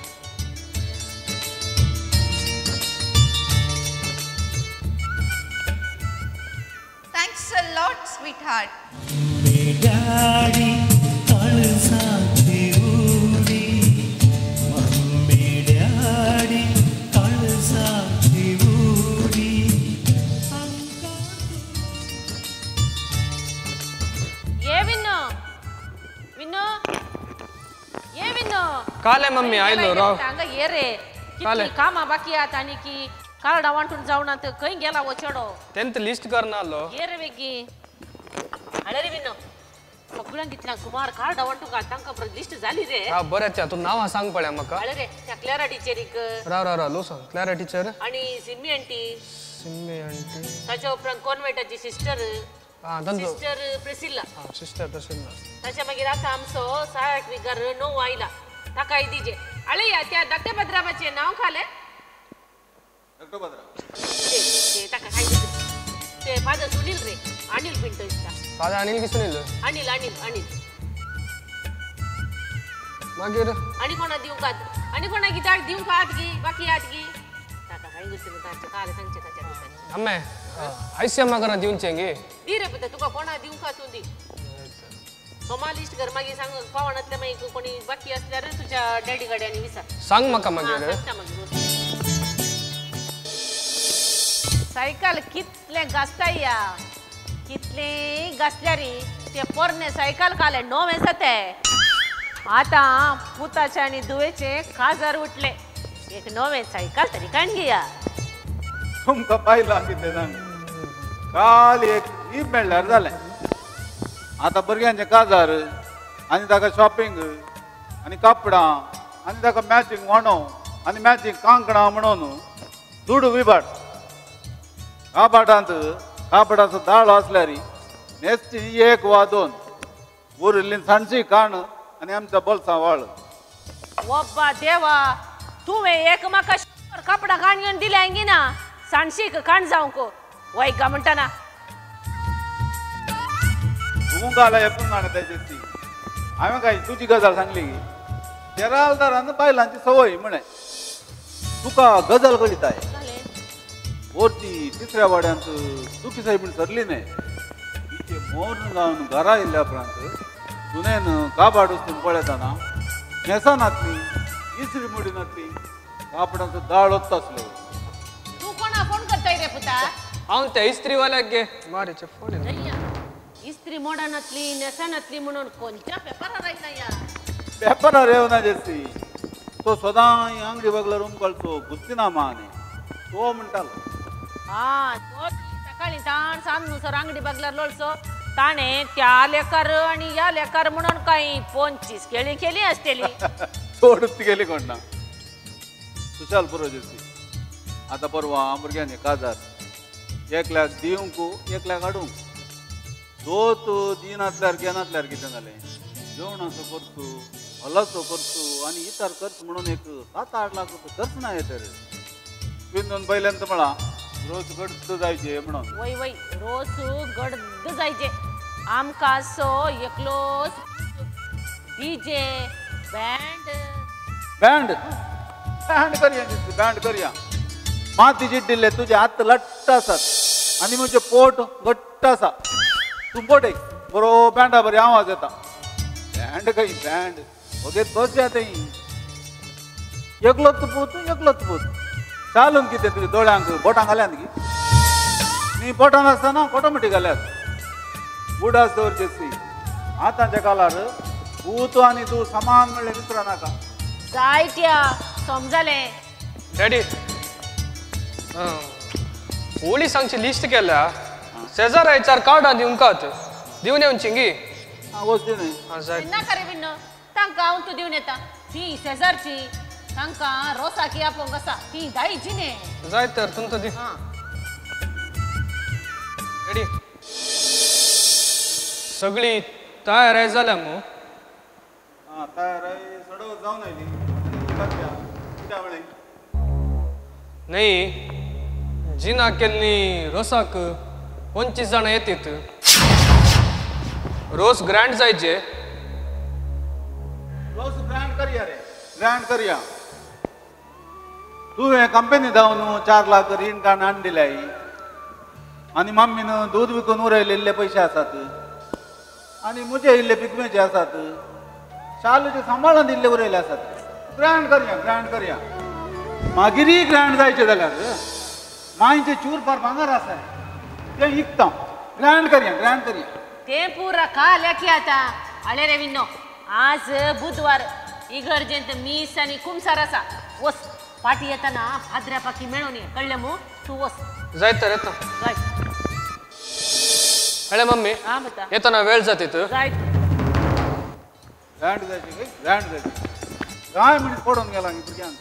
Thanks a lot, sweetheart. Daddy काळजाची उडी मम्मी डॅडी काळजाची उडी ये विनो विनो ये विनो काले मम्मी आयलो राव हांगा ये रे काले. कितली कामां बाकी आहात आणि की कार्डा वांटून जाऊन आता खंय गेला वो चेडो तेंत लिस्ट करना आलो ये रे बेगी हाडे रे विनो सगळ्यांक इतल्या सुमार कार्डा वांटून का तांकां परत लिस्ट झाली रे हा बरें तू नांवां सांग पळय म्हाका हाडे रे त्या क्लॅरा टिचरीक राव लो सांग क्लॅरा टीचर आणि सिमी आंटी सिम्मी आंटी ताच्या उपरांत कॉन्वेंटाची सिस्टर हा तांचो सिस्टर प्रिसिल्ला हा सिस्टर प्रसन्न ताच्या मागीर आता आमचो सहायक विकार णव आयला ताका दिजे आले या त्या धाकट्या भद्राबाचे नाव खाले ते ताका काय ते माझं सुनील रे अनिल पिंटो दिसता फादर अनिल की सुनील अनिल अनिल अनिल मागीर आणि कोणा दिवं का आणि कोणा कित्याक दिवं का गी बाकी आत गी ताका काय गोष्टी ताचे काल सांगचे ताच्या दिवसांनी अम्मे आयसिया म्हाका दिवचे गे दी रे पुता तुका कोणा दिवं का तू दी सोमा लिस्ट कर मागीर सांग पावणातल्या मागीर कोणी बाकी असल्यार तुझ्या डॅडी गाड्यांनी विचार सांग म्हाका हा, मागीर सांगता मागीर. सायकल कितले गाजताय या कितले गाजल्या रे ते पोरने सायकल काले नवे जाते आता पुताचे आणि दुवेचे खाजार उठले एक नवे सायकल तरी काण घेया तुमकां पाहिला कितें सांग काल एक ईब मेळ्ळ्यार जालें आतां भुरग्यांचे काजार आनी ताका शॉपिंग आनी कापडां आनी ताका मॅचींग वणो आनी मॅचींग कांकणां म्हणून दुड विबाट कापडाचो दाळ आसल्यार नेस्ती एक वा दोन उरिल्ली सांडशी काण आनी आमच्या बोल्सां वाळ वब्बा देवा तुवें एक म्हाका कपडा काणून दिल्या ना सांडशीक काण जावंक वैक गा म्हणटाना तुमकां आला एकूण गाणं त्याची हांवें काय तुजी गजाल सांगली तेरालदारान बायलांची संवय म्हणे तुका गजाल कळिताय वरती तिसऱ्या वाड्यांत दुखी साहेबीण सरली न्हय तिचे मोर्न जावन घरा येयल्या उपरांत सुनेन काबाड वचून पळयतना मेसानातली इसरी मोडीनातली कापडाचो दाळ ओत्ता आसलो तू कोणा फोन करताय रे पुता हांव त्या इस्त्रीवाल्याक गे मारीचे फोन इस्त्री मोडानातली नेसानातली म्हणून कोणत्या पेपरार आयला या पेपरार येवना जेसी तो सदां अंगडी बगला रूम कळचो गुस्तिना माने तो म्हणटालो हा तो सकाळी ताण सांग नुसर अंगडी बगल्यार लोळचो ताणे त्या लेकार आणि या लेकार म्हणून काही 25 केळी केली असतेली सोडूच गेली कोण ना खुशाल पुरो जेसी आतां परवा भुरग्यांचे काजार 1 लाख दिवंकू 1 लाख हाडूंक दोत दिनातल्यार घेनातल्यार कितें जालें जेवणाचो खर्चू हॉलाचो खर्चू आनी इतर खर्च म्हणून एक 7-8 लाख रुपये खर्च ना येता रे बिंदून पयल्यान म्हणा रोज गड्ड जायचे म्हणून वय वय रोज गड्ड जायचे आमकां सो एकलोच डीजे बँड बँड बँड करया दिसता बँड करया माती चिड्डिल्ले तुझे हात लट्ट आसात आणि म्हजे पोट घट्ट आसा तू पोट बरो बँडा बरी आवाज येता बँड काही बँड वगेत बस या थंय एकलोच पोत चालून कितें तुजे दोळ्यांक बोटां घाल्यात की न्ही बोटां आसतना ऑटोमॅटीक घाल्यात उडास दवरचेसी आतांच्या काळार तूं आनी तूं समान म्हणलें विसरा नाका जायत्या समजाले डॅडी पोलिसांची लिस्ट केल्या शेजार याच्यार कार्डां दिवंकात दिवन येवन चिंगी वच दी नाका रे बिन्न तांकां हांव तूं दिवन येता ती शेजारची तांकां रोसाकी आपोवंक आसा ती दायची न्ही जाय तर तुमचो दी डॅडी सगळी तयार जाल्या मू तयार सडव जावन आयली कित्या वेळी नाही जिना केल्ली रोसाक 25 जाणां येतात रोस ग्रँड जायचे रोस ग्रँड करया रे ग्रँड करया तुवें कंपनी धांवन 4 लाख रीण काडून हाडून दिल्याय आनी मम्मीन दूध विकून उरयलेले पयशे आसात आनी म्हजे इल्ले पिकमेचे आसात शालूचे सांबाळून दिल्ले उरयले आसात ग्रँड करया मागीरय ग्रँड जायचे जाल्यार मायचे चूर पार भांगर आसा ते विकता ग्रँड करया ते पुरा काल्या की आता आले रे विन्नो आज बुधवार इगर्जेंत मीस आनी कुमसार आसा वस पाटी येताना भाद्र्या पाकी मेळून ये कळ्ळें मू तूं वस जाय तर येता जाय अरे मम्मी हा बता येताना वेळ जाते तर जाय ग्रँड जायचे ग्रँड जायचे काय मिनीट पडून गेला भुरग्यांक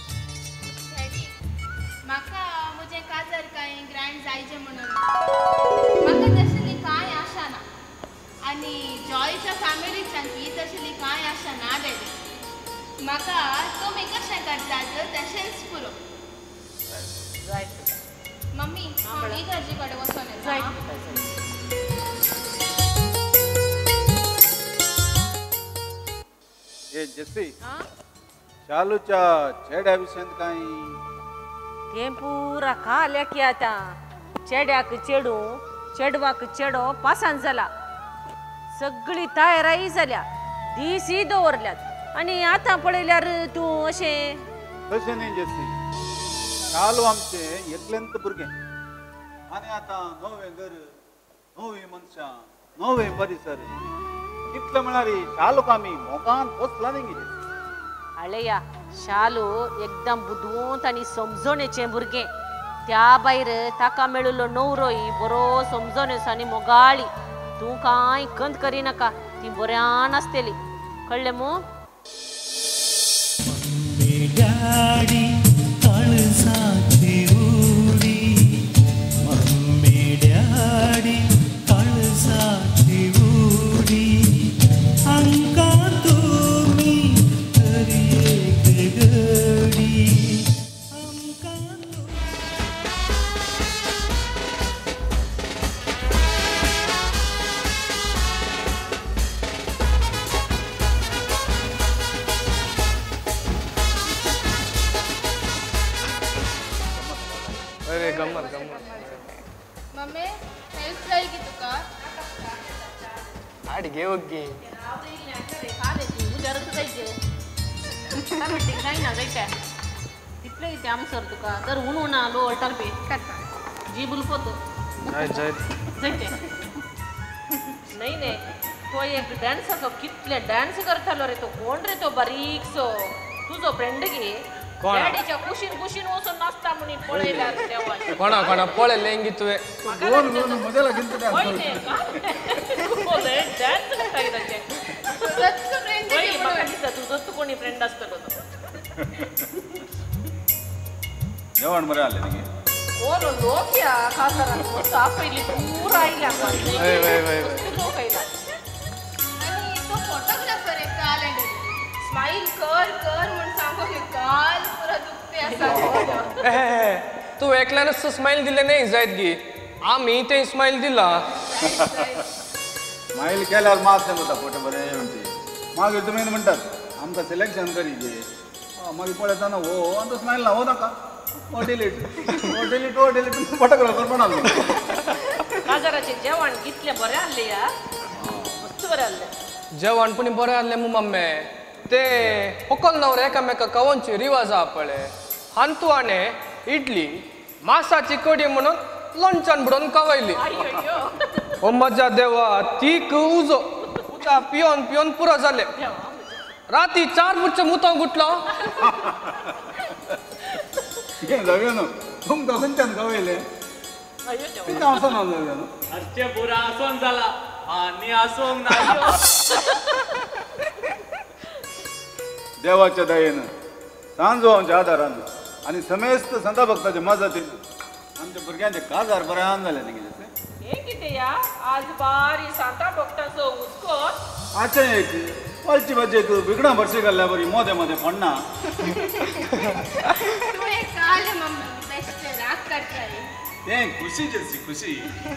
म्हाका म्हजें काजर कांय ग्रँड जायचें म्हणून म्हाका तशेली कांय आशा ना आनी जॉयच्या फॅमिलीच्यान बी तशेली कांय आशा ना डॅडी म्हाका तुमी कशें करतात तशेंच पुरो जाय मम्मी हांव इगर्जे कडेन वचून जाय हे जेसी शालूच्या चेड्या विशयान कांय ते पुरा काल्या की आता चेड्याक चेडू चेडवाक चेडो पासांत जाला सगळी तयाराई जाल्या दिसी दवरल्यात आनी आतां पळयल्यार तूं अशें तशें न्ही जेसी शालू आमचें एकलेंत भुरगें आनी आतां नवें घर नवीं मनशां नवें परिसर कितले म्हळ्यार शालूक आमी मोगान पोसला न्ही कितें आळया शालू एकदम बुदवंत आनी समजणेचें भुरगें त्या भायर ताका मेळिल्लो न्हवरोय बरो समजणेचो आनी मोगाळी तूं कांय कंत करिनाका ती बऱ्यान आसतली कळ्ळें मू डॅडी काळजाची उडी मम्मी डॅडी काळजाची उडी अंका तुम्ही तरी एक गडी अंका अरे गम्मत मम्मी हेल्प जाय की तुका आड घे ओग्गी तितले ते आमसर तुका तर उणू ना लो अटल पे जी बुलपोतो जाय जायते नाही नाही तो एक डान्साचो कितले डान्स करतालो रे तो कोण रे तो बारीकसो तुजो फ्रेंड गे कोण? डॅडीच्या कुशीन कुशीन वचून नाचता म्हणून पळयल्यार देवान कोणा पळयलें गी तुवें मजा लागेल डान्स करता ताचे सच्च फ्रेंड पळय म्हाका दिसता तुजोच कोणी फ्रेंड आसतलो तो जेवण बरें जालें न्ही ओलो लोक या खासदारान वता पयलीं पूर आयल्या लोक आयला आणि तो फोटोग्राफर एक कॅलेंडर स्माइल कर कर म्हणून सांगून काल पुरा दुखते असा तू एकल्यानच स्माइल दिले नाही जायत गी आम्ही ते स्माइल दिला स्माईल केल्यार मार्क्स जाता फोटो बरें म्हणटी मागीर तुमी म्हणटात आमकां सिलेक्शन करी गे मागीर पळयतना हो आनी तो स्माईल ना हो नाका डिलीट फटाकडा म्हणाल बाजाराचे जेवण कितले बरें आहले या मस्त बरें आहले जेवण पण बरें आहलें मू मम्मे ते पकल नवरे एकामेका कवनची रिवाज आहा पळय हांतू आणे इडली मासाची कडी म्हणून लंचान बुडोवन कवयली ओ मजा देवा तीक उजो उचा पियोन पियोन पुरो जाले राती 4 बुच्चे मुताव गुटलो जाऊया तुमकां खंयच्यान गावयले कितें आसन जाऊया अशें बुरा आसोन जाला आनी आसोंक ना देवाच्या दयेन सांजोवांच्या आदारान आनी समेस्त संता भक्ताच्या मजतीन आमच्या भुरग्यांचे काजार बऱ्यान जाले न्ही कितें हे कितें या आज बारी सांता भक्ताचो हुस्को आजचें एक पालची भाजेक बिगडां भरशी घाल्ल्या बरी मोदे मोदे पडना तुवें काल मम्मी बेश्टे राग काडटा रे तें खुशीची खुशी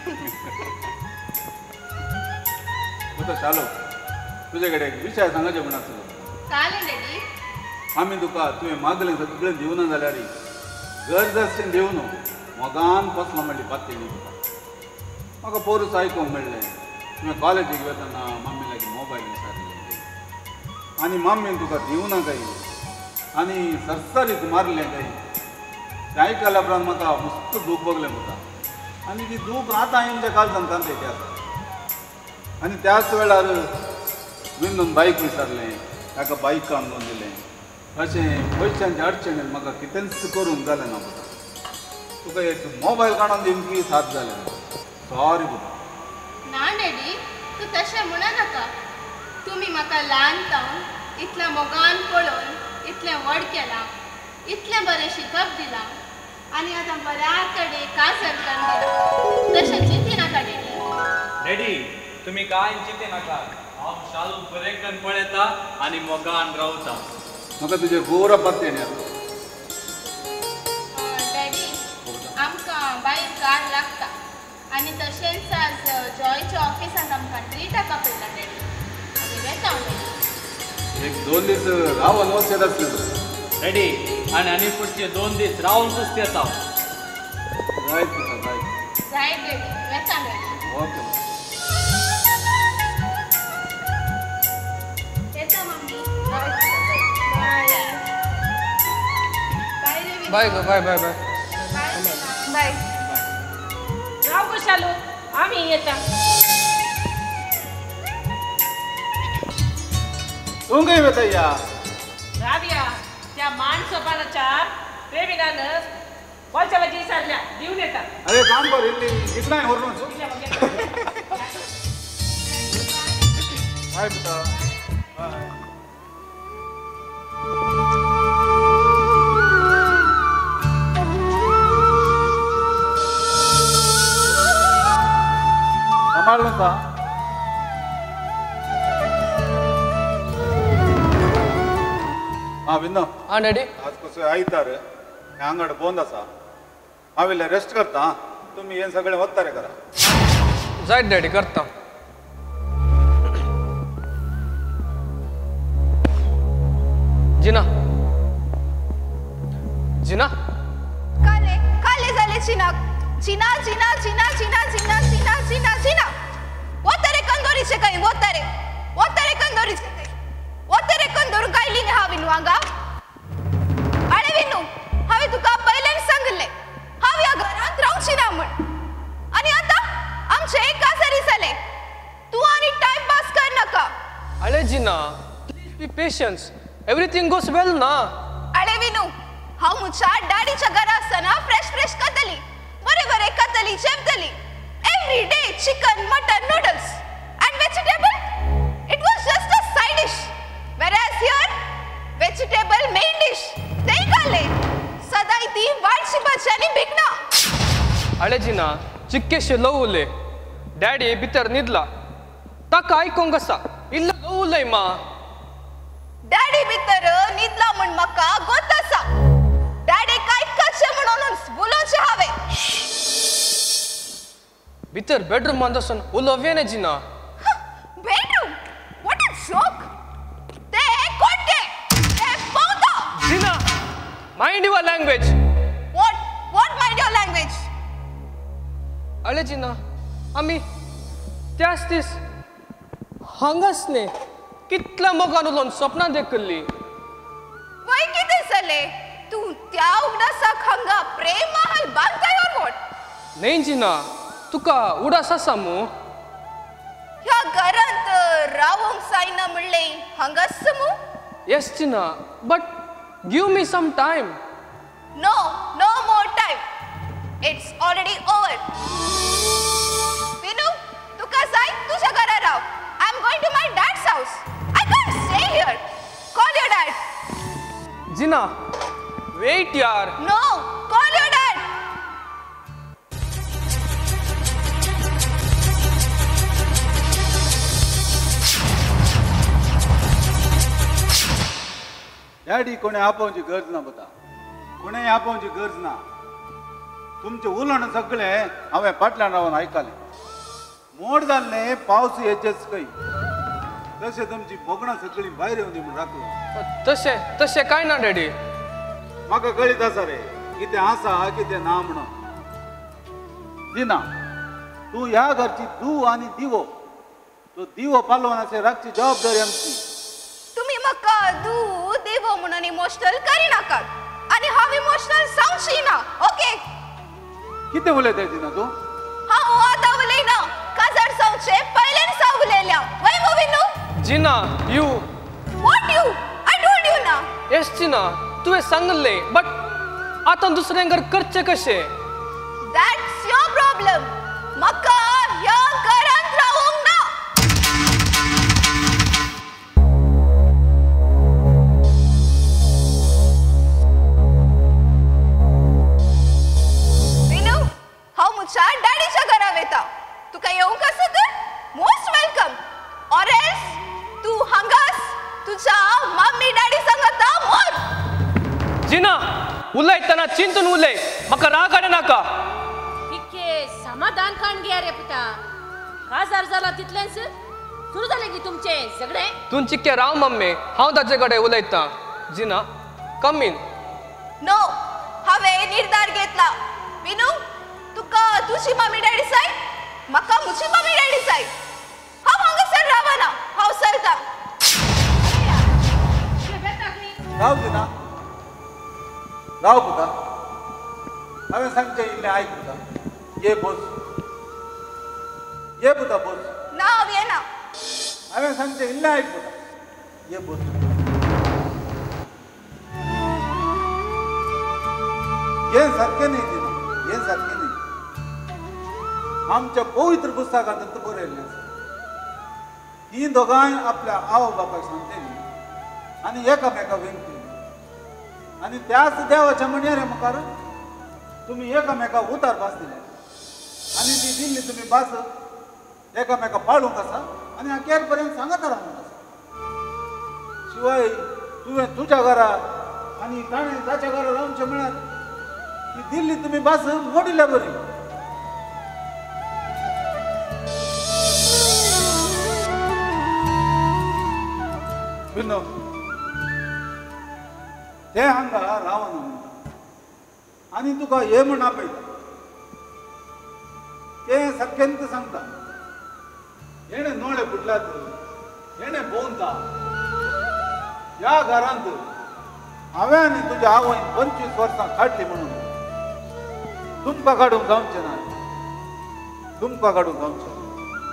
शालो तुजे कडेन एक विशय सांगचे म्हण आसलो काल डॅडी आमी तुका तुवें मागलें सगळें दिवना जाल्यार गरज दिवं न्हू मोगान कसलो म्हणली बात तेणी तुका म्हाका पोरूच आयकूंक मेळ्ळें तुवें कॉलेजीक वतना मम्मी लागीं मोबायल विचारले आनी मम्मीन तुका दिवना काय आनी सरसरीत मारलें काय तें आयकल्या उपरांत म्हाका मस्त दूख भोगलें म्हाका आनी ती दूख आतां हांवें काल सांगता तें आसा आनी त्याच वेळार विंदून बायक विचारलें ताका बायक काडून दिलें अशें पयशांचे अडचणेन म्हाका कितेंच करूंक जालें ना पुता तुका एक मोबायल काडून दिवंक साथ जालें सॉरी पुता ना डॅडी तूं तशें म्हणा नाका तुमी म्हाका ल्हानपण इतल्या मोगान पळोवन इतलें व्हड केलां इतलें बरें शिकप दिलां आनी आतां बऱ्या कडेन काजर करून दिलां तशें चिंती नाका डॅडी डॅडी तुम्ही कांय चिंते नाका हांव शालू बरें करून पळयता आनी मोगान रावता म्हाका तुजे गोरा पत्तेन डॅडी आमकां भायर कार लागता आनी तशेंच आज जॉयच्या ऑफिसांत आमकां ट्रीट आपयला डॅडी आमी वेता डॅडी एक 2 दीस रावन वचत आसलें डॅडी आनी पुढचे 2 दीस रावनूच येता जायत तुका जायत जाय डॅडी वेता डॅडी ओके येता मम्मी बाय बाय रेवी bye go bye bye bye bye राव गो शालू आमी येता तुमकां वता या रावया त्या माणसोपानाच्या प्रेमिनान गोंयच्या भाजी विचारल्या दिवन येता अरे काम कर इल्ली इतनाय व्हरून बाय पुता बाय सांभाळून का हां विनो हां डॅडी आज कसं आयतार हें आंगड बंद आसा हांव इल्लें रेस्ट करता तुमी हें सगळें वत्तारे करा जायत डॅडी करता जिना जिना काले काले जाले चिनाक चिना चिना चिना चिना चिना चिना चिना चिना वतरे कंदोरीचे काही वतरे कंदोरीचे काही वतरे कंदोर कायली ने हाविन वांगा अरे विनू हावे तुका पहिल्यान सांगले हाव या घरात रावची ना म्हण आणि आता आमचे एक आजारी झाले तू आणि टाइम पास कर नका अरे Jina please be patience everything goes well ना अरे विनू हाव मुच्या डॅडीच्या घरा असताना फ्रेश कतली बरे कतली जेवतली every day chicken mutton noodles and vegetable it was just a side dish whereas here vegetable main dish ते खाले सदाई ती वाडची भाजी आणि भिकणा अरे जिना चिक्केशे लवले डॅडी भितर न्हिदला ताका आयकोंक आसा इल्लो लवलय मा डॅडी भितर न्हिदला म्हण म्हाका गोत आसा डॅडी काय कचे म्हणून बोलोचे हावे भितर बेडरूम बसून उलोवे न्ही Jina bedroom what a joke ते कोटे ते पौदा Jina mind your language language. अरे जिना आम्ही त्याच दीस हांगाच न्ही कितल्या मोगान उलोवन स्वप्नां देखली वय कितें जालें तूं त्या उगडासाक हांगा प्रेम महल बांदताय ऑर वॉट न्ही जिना तुका उडास आसा मू ह्या घरांत रावोंक जायना म्हणलें हांगाच मू yes Jina but give me some time no no more time it's already over Vinu तुका जाय तुझ्या घरा राव I am going to my dad's house I can't stay here call your dad Jina wait यार no call your dad daddy कोणी आपोवची गरज ना बता कोणेय आपोवची गरज ना तुमचे उलण सगळे हांवें फाटल्यान रावन आयकलें मोड जाल्ले पावस येचेच खंय तशें तुमची बोगणां सगळीं भायर येवनी म्हूण राखलो तशें काय ना डॅडी म्हाका कळीत आसा रे कितें आसा कितें ना म्हणून दिना तूं ह्या घरची धूव आनी दिवो तो दिवो पालोवन अशें राखची जबाबदारी आमची तुम्ही म्हाका दूध देवो म्हणून इमोशनल करिनाकात आणि हांव इमोशनल जावची ना ओके कितें उलयताय दिना तूं हांव आतां उलयना काजार जावचे पयल्यान साव उलयल्या वय मुवी न्हू Jina you what you I told you ना येस जिना तुवें सांगले बट आतां दुसऱ्यां घर करचें कशें दॅट्स युअर प्रॉब्लेम म्हाका ह्या घरांत रावूंक ना विनू हांव म्हज्या डॅडीच्या घरा वयता तुका येवंक आसा तर मोस्ट वेलकम ऑर एल्स तूं हांगास तुज्या मम्मी डॅडी सांगता मोर जिना उलयतना चिंतून उलय म्हाका राग हाडनाका पिके समाधान काण घ्या रे पुता काजार जाला तितलेंच सुरू जालें की तुमचे झगडे तूं चिक्के राव मम्मी हांव ताचे कडेन उलयतां जिना कम इन नो हांवें निर्धार घेतला विनू तुका तुजी मम्मी डॅडी जाय म्हाका म्हजी मम्मी डॅडी जाय हांव हांगासर रावना हांव चलता राव दिना राव पुता हांवें सांगचें इल्लें आयक पुता ये बोस ये पुता बोस ना हांव येना हांवें सांगचें इल्लें आयक पुता ये बोस हें सारकें न्ही दिना हें सारकें न्ही आमच्या पवित्र पुस्तकांत बरयल्लें आसा तीं दोगांय आपल्या आवय बापायक सांगतलीं आनी एकामेकाक विनतलीं आनी त्याच देवाच्या म्हणयारे मुखार तुमी एकामेकाक उतार भास दिले आनी ती दिल्ली तुमी भास एकामेकाक पाळूंक आसा आनी अखेर पर्यंत सांगत रावंक आसा शिवाय तुवें तुज्या घरा आनी ताणें ताच्या घरा रावचें म्हळ्यार ती दिल्ली तुमी भास मोडिल्या बरी विनो ते हांगा रावना म्हणटा आनी तुका हे म्हण आपयता ते सारकेंत सांगता हेणे नोळे फुटल्यात हेणे भोंवता ह्या घरांत हांवें आनी तुज्या आवयन 25 वर्सां काडली म्हणून तुमकां काडूंक जावचें ना तुमकां काडूंक जावचें ना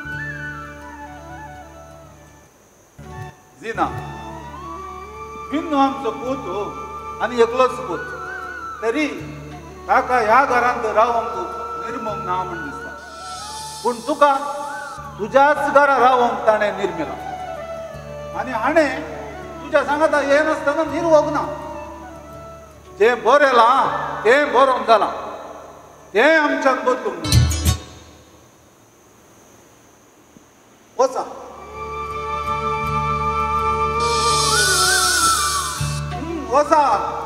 जिना विन्नू आमचो पूत आनी एकलोच पूत तरी ताका ह्या घरांत रावंक निर्मोंक ना म्हण दिसता पूण तुका तुज्याच घरा रावंक ताणें निर्मिला आनी हाणें तुज्या सांगाता हें नासतना निर्वोग ना जें बरयलां तें बरोवंक जालां तें आमच्यान बदलूंक ना वचा वचा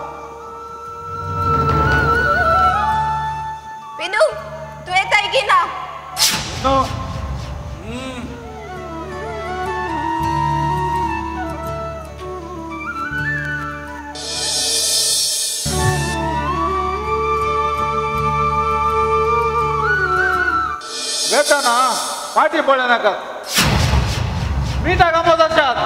विनू तू येताय की ना नो वेताना पाठी पडल्या नका मीठा कामोदाच्यात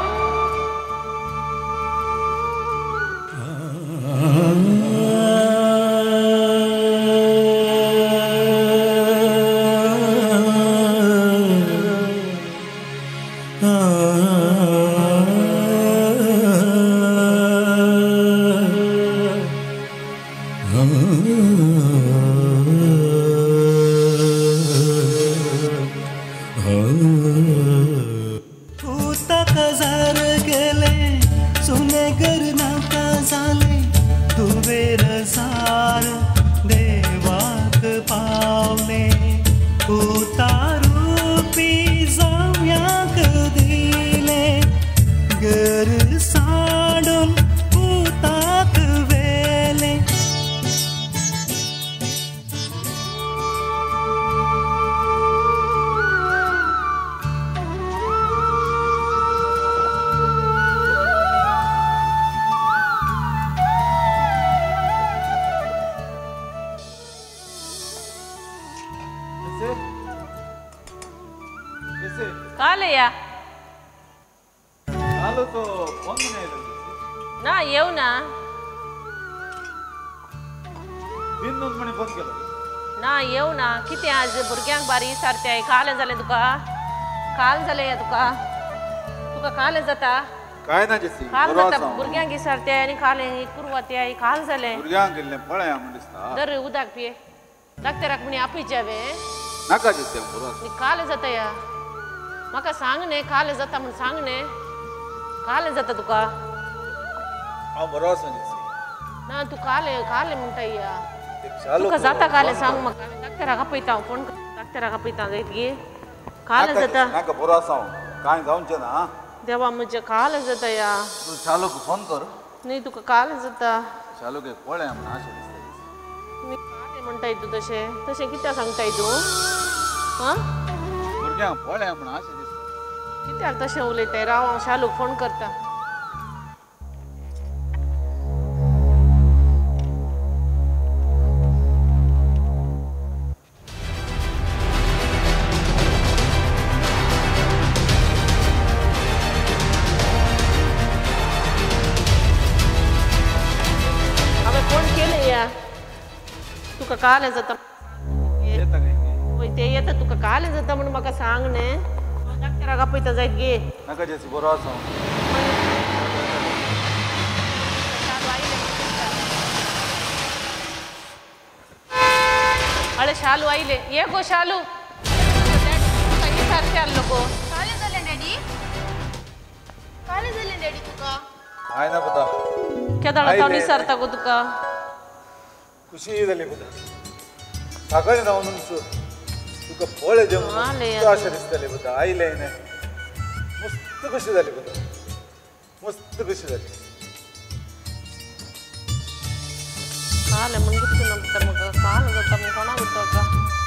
काले या आलो तो फोन नाही ना येऊ ना बिनून म्हणे फोन केला ना येऊ ना किती आज भुरग्यांक बारी सारते आहे काल झाले तुका काल झाले या तुका तुका काल जाता काय ना जेसी काल जाता भुरग्यांक विचारते आणि काल कुरवाते आहे काल झाले भुरग्यांक गेले पळय म्हणिस्ता दर उदाक पिये डॉक्टराक म्हणे आपी जावे नाका जेसी बरोबर काल जाता या म्हाका सांग ने काल जाता म्हण सांग ने काल जाता तुका हांव बरो आसा जेसी ना तू काल काल म्हणटा या तुका जाता काल सांग म्हाका डॉक्टराक आपयता फोन डॉक्टराक आपयता जायत गे काल जाता नाका बरो आसा काय जावचें ना देवा म्हणजे काल जाता या तू शालूक फोन कर नाही तुका काल जाता शालूक एक पळय म्हण आशा दिसता मी काल म्हणटाय तू तशें तशें कित्याक सांगताय तू हा भुरग्यांक पळय म्हण आशा दिसता कित्याक तशें उलयताय राव हांव शालूक फोन करता तुका काल जाता ते येता तुका काल जाता म्हणून म्हाका सांग ने डॉक्टराक आपयता जायत गे नाका जेसी बरो आसा अरे शालू आईले ये गो शालू सारखे आलो गो काल झाले डॅडी काल झाले डॅडी तुका काय ना पता केदाळ तो निसारता गो तुका खुशी जाली पता सकाळी जावन तुका पळय जे आशा दिसताली पता आयले न्ही मस्त कशी जाली पता मस्त कशी जाली काल म्हणून ना मग काल जाता मग कोणा होता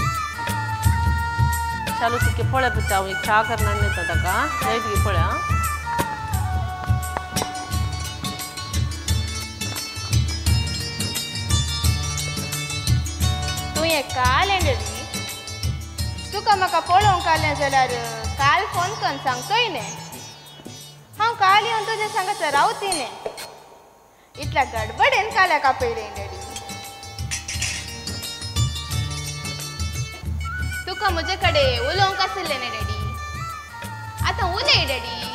शालू तुके पळय पिता हांव एक च्या करणार नेता ताका जायत गे पळय आं काल डॅडी तुका म्हाका पळोवंक आलें जाल्यार काल फोन करून सांगतोय न्ही हांव काल येवन तुजे सांगात रावती न्ही इतल्या गडबडेन काल्याक आपयले डॅडी तुका म्हजे कडेन उलोवंक आसलें न्ही डॅडी आतां उलय डॅडी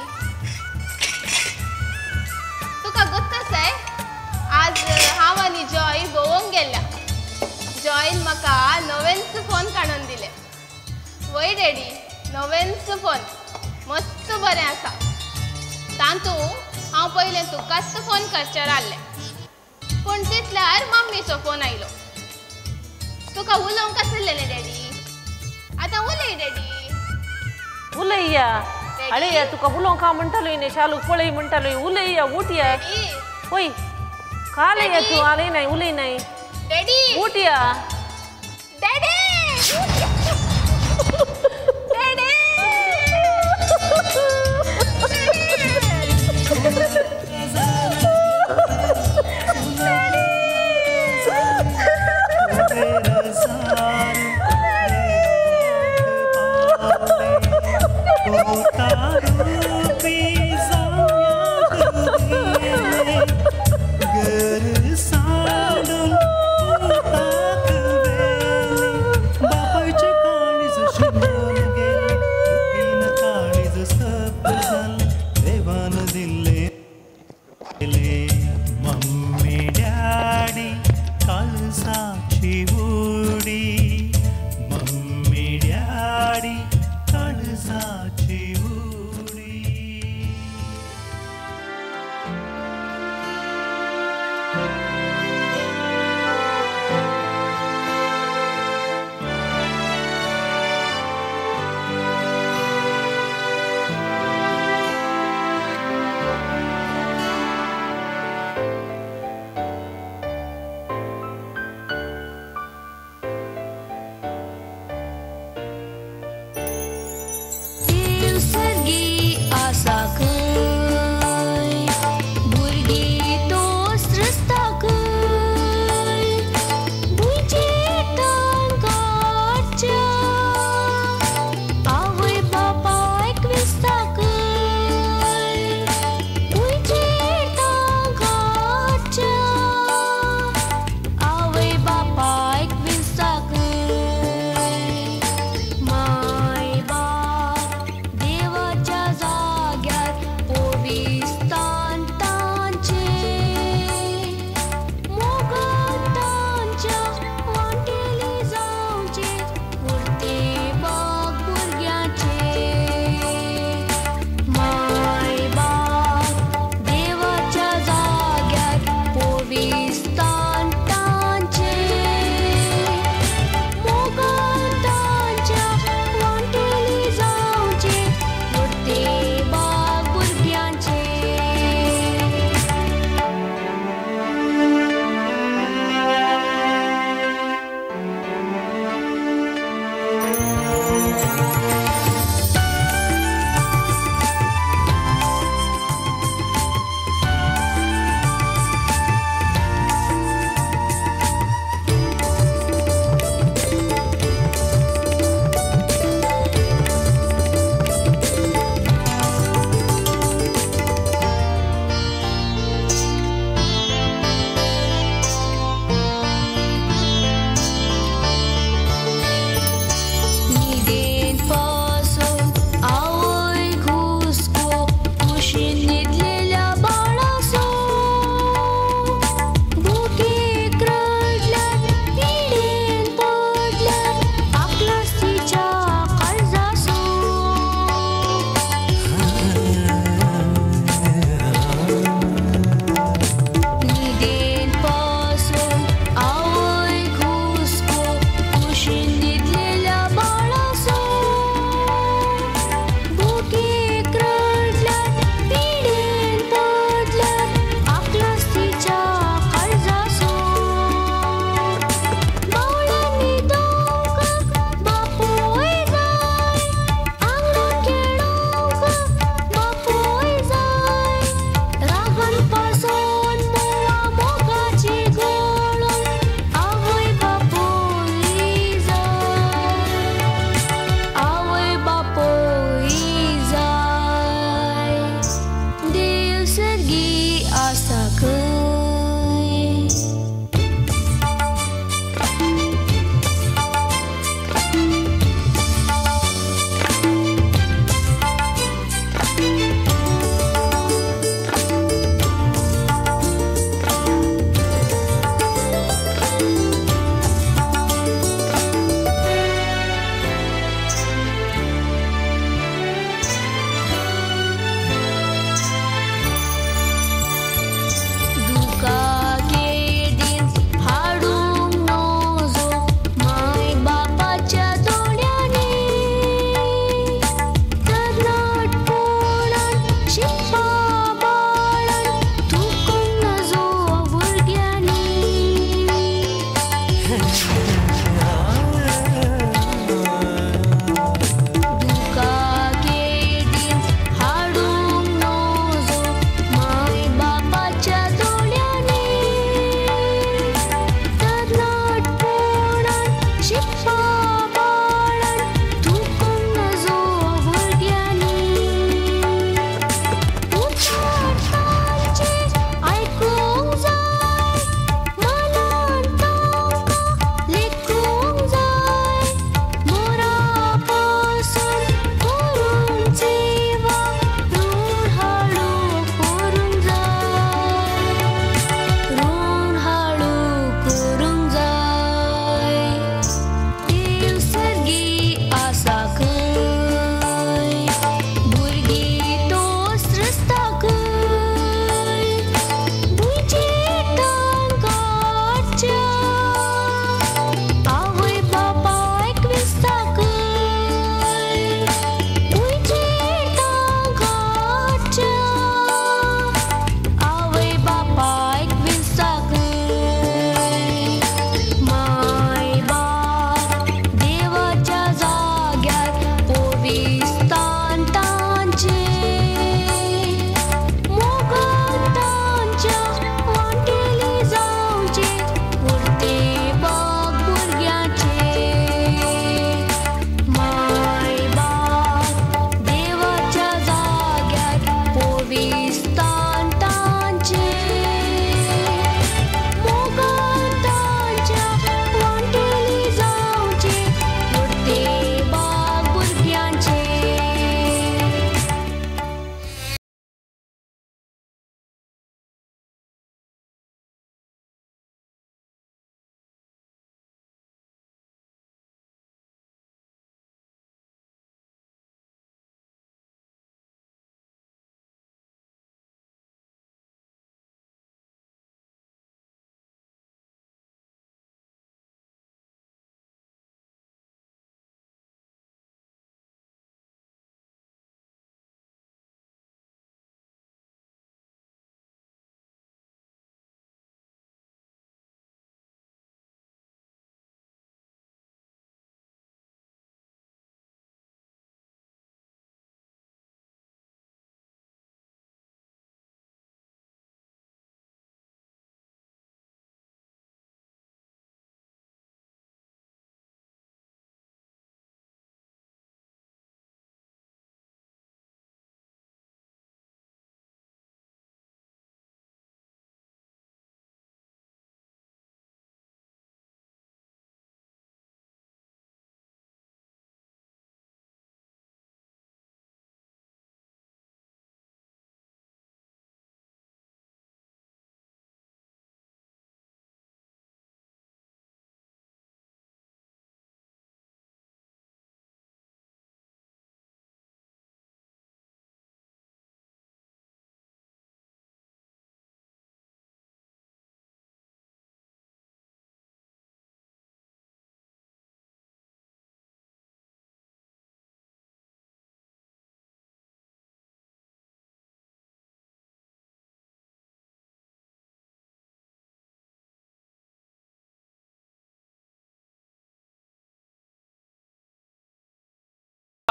तुका गोत्तसाय आज हांव आनी जॉय भोवंक गेल्या जॉयन म्हाका नवेंच फोन काडून दिले वय डॅडी नवेंच फोन मस्त बरें आसा तातूं हांव पयलें तुकाच फोन करचें रावलें पूण तितल्यार मम्मीचो फोन आयलो तुका उलोवंक आसलें न्ही डॅडी आतां उलय डॅडी उलय या अरे या तुका उलोवंक हांव म्हणटालोय न्ही शालूक पळय म्हणटालोय उलय या उठ या होय काल या तूं आलय नाही उलय नाही डॅडी उठ या डॅडी बी जाऊया घर सांडून उरतात वेली बापायचे काळीज शिंदून गेले तुझीन काळीज सप्त झाले देवान दिले मम्मी डॅडी काळजाची उडी मम्मी डॅडी काळजाची उडी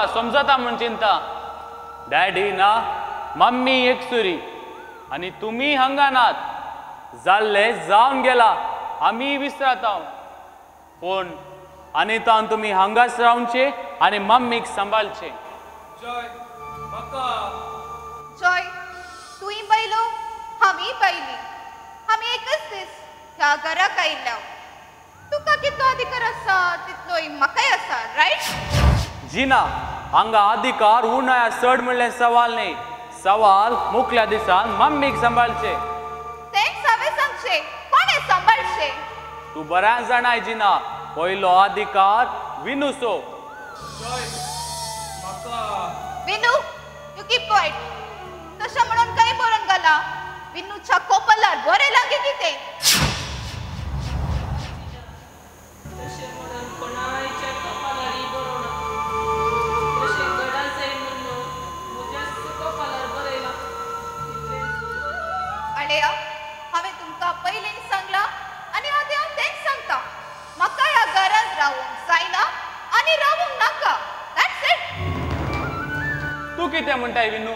समजता म्हण चिंता डॅडी ना मम्मी एकसुरी आणि तुम्ही हंगानात जाल्ले जाऊन गेला आम्ही विसरात पण आणि तान तुम्ही हांगाच रावचे आणि मम्मीक सांभाळचे जॉय म्हाका जॉय तूंय बैलो आमी बैली आमी एकच दीस ह्या घराक आयिल्ल्या तुका कितलो अधिकार आसा तितलोय म्हाकाय आसा रायट जिना हांगा अधिकार उणाया चड म्हणले सवाल नाही सवाल मुकल्या दिसान मम्मीक सांभाळचे तेंच हांवें सांगचे कोणे सांबाळचे तू बऱ्याच जाणाय जिना पयलो अधिकार विनुसो जॉय म्हाका विनू यू कीप क्वाइट तशें म्हणून काही बरोवन घाला विनूच्या कोपलार बरें लागे कितें आलेया हांवें तुमकां पयलींच सांगला आनी आतां हांव तेंच सांगता म्हाका ह्या घरांत रावूंक जायना आनी रावूंक नाका दॅट्स इट तू कितें म्हणटाय विनू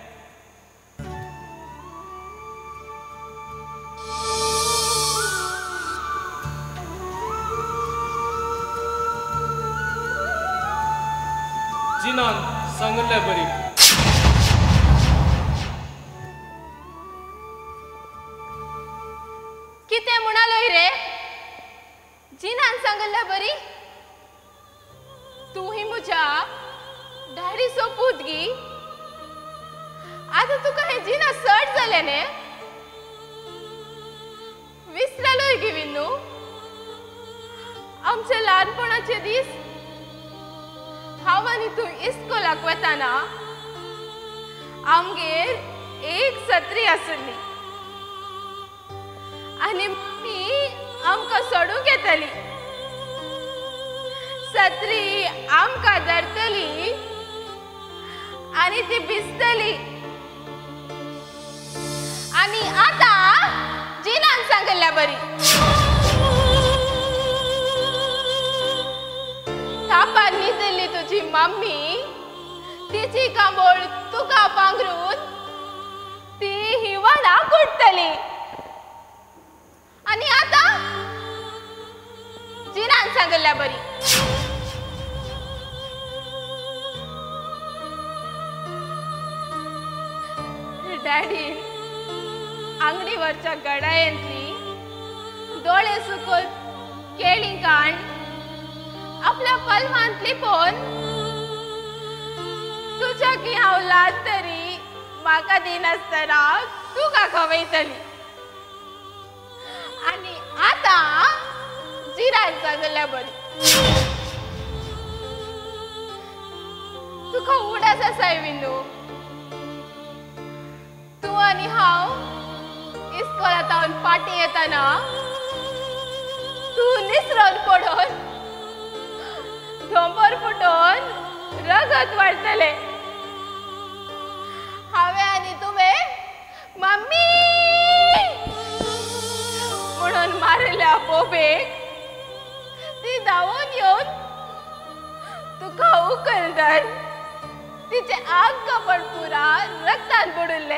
जिनान सांगले बरी कितें म्हणालोय रे जिनान सांगल्या बरी तू ही म्हज्या डॅडी सोपूतगी आता तुका हे जिना सट जाले ने विसरलोय गी विनू आमचे ल्हानपणाचे दीस हांव आनी तू इस्कोलाक वताना आमगेर एक सत्री आसली आनी मम्मी आमकां सोडूंक येतली सत्री आमकां धरतली आनी ती भिजतली आनी आतां जिनान सांगल्या बरी तापार न्हिदली तुजी मम्मी तिची कांबोळ तुका पांघरून ती हिवाळा कुटतली आणि आता जिनान सांगल्या बरी डॅडी अंगडीवरच्या गडायंतली डोळे सुकत केळी कांड आपल्या पलवांतली पोन तुझ्या की हांव लाद तरी म्हाका दिनासतना तुका खवयतली आणि आता जिरान सांगल्या बरी तुका उडास आसाय विनू तू आणि हांव इस्कोलात हांव पाटी येताना तू निसरून पडून धोंपर फुटून रगत वाडतले हांवें आनी तुवें मम्मी म्हणून मारल्या बोबेक ती धांवून येवन तुका उखलतन तिचे आग कपड पुरा रक्तान बुडुल्ले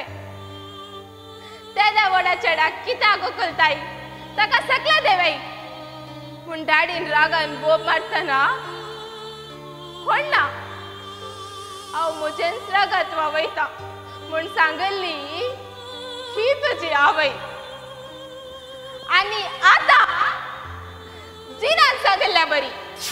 त्या वडा चेडाक कित्याक उखलताय ताका सकला देवाई पूण डॅडीन रागान बोब मारतना ना हांव म्हजेंच रगत वावयता म्हूण सांगल्ली ही तुजी आवय आनी आतां जिनान सांगल्या बरी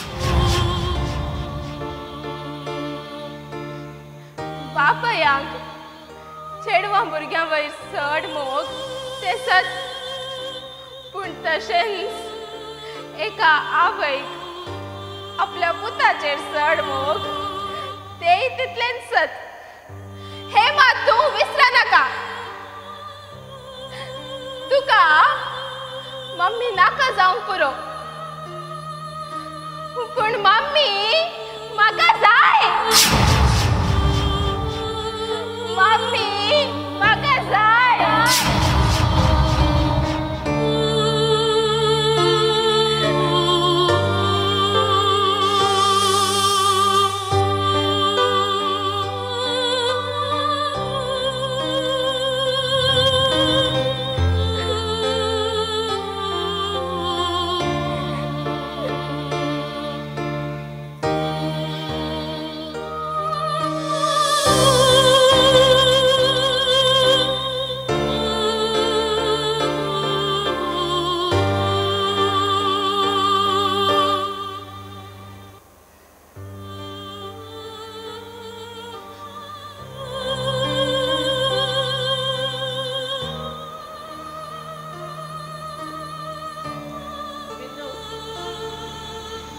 बापयांक चेडवां भुरग्यां वयर चड मोग ते सत पूण तशेंच एका आवयक आपल्या पुताचेर चड मोग तेय तितलेंच सत हे मात तूं विसरा नाका तुका मम्मी नाका जावंक पुरो पूण मम्मी म्हाका जाय मम्मी म्हाका जाय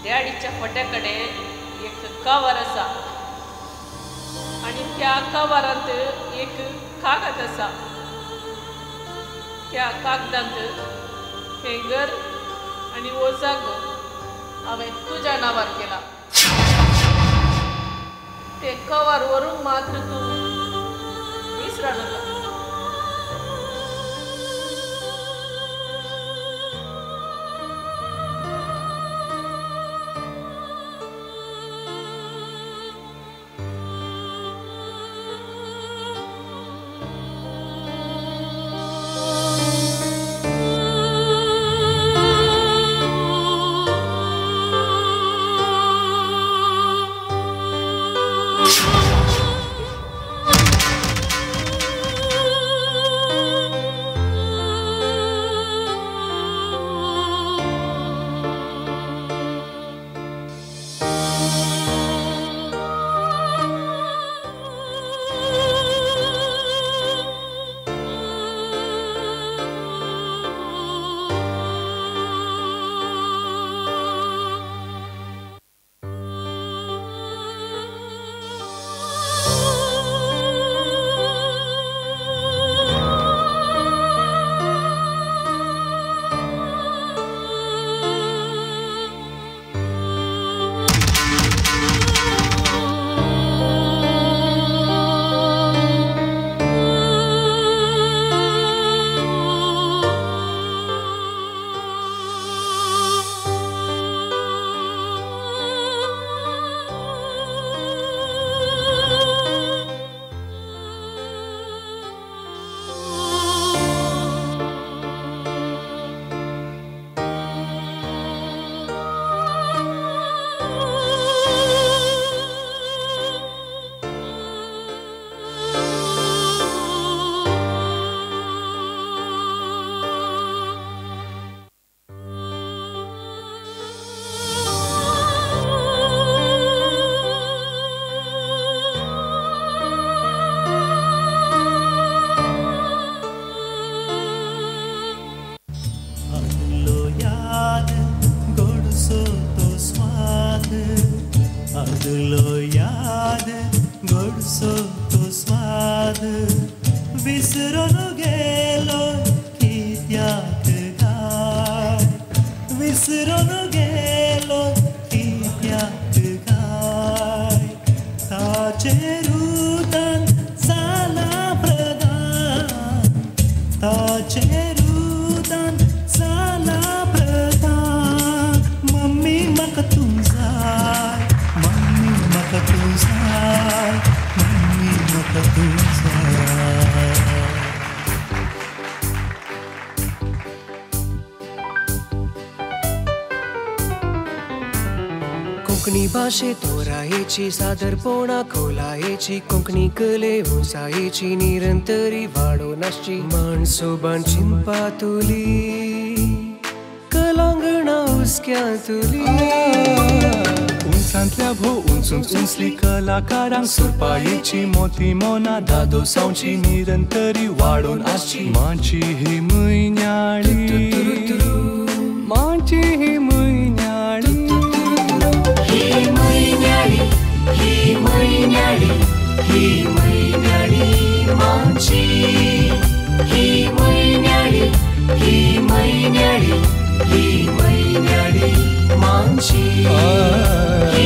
डॅडीच्या फोट्याकडे एक कवर असा आणि त्या कवरांत एक कागद असा. त्या कागदांत हे घर आणि हो जागो हांवें तुज्या नांवार केला. ते कवर व्हरून मात्र तूं विसरा नाका. कोंकणी भाषे तोरायेची सादरपणा खोलायेची कोंकणी कले उंचायेची निरंतरी वाडोवन आसची माणसोबान चिंपातुली कलांगणा हुस्क्यांतुली उंचांतल्या भोव उंचूंच उंचली कलाकारांक सुरपायेची मोती मोना दादो सावची निरंतरी वाडोवन आसची मांची ही म्हयन्याळी मांची ही म्हयन्याळी ही म्हयन्याळी ही म्हयन्याळी ही म्हयन्याळी मांची ही म्हयन्याळी ही म्हयन्याळी ही म्हयन्याळी मांची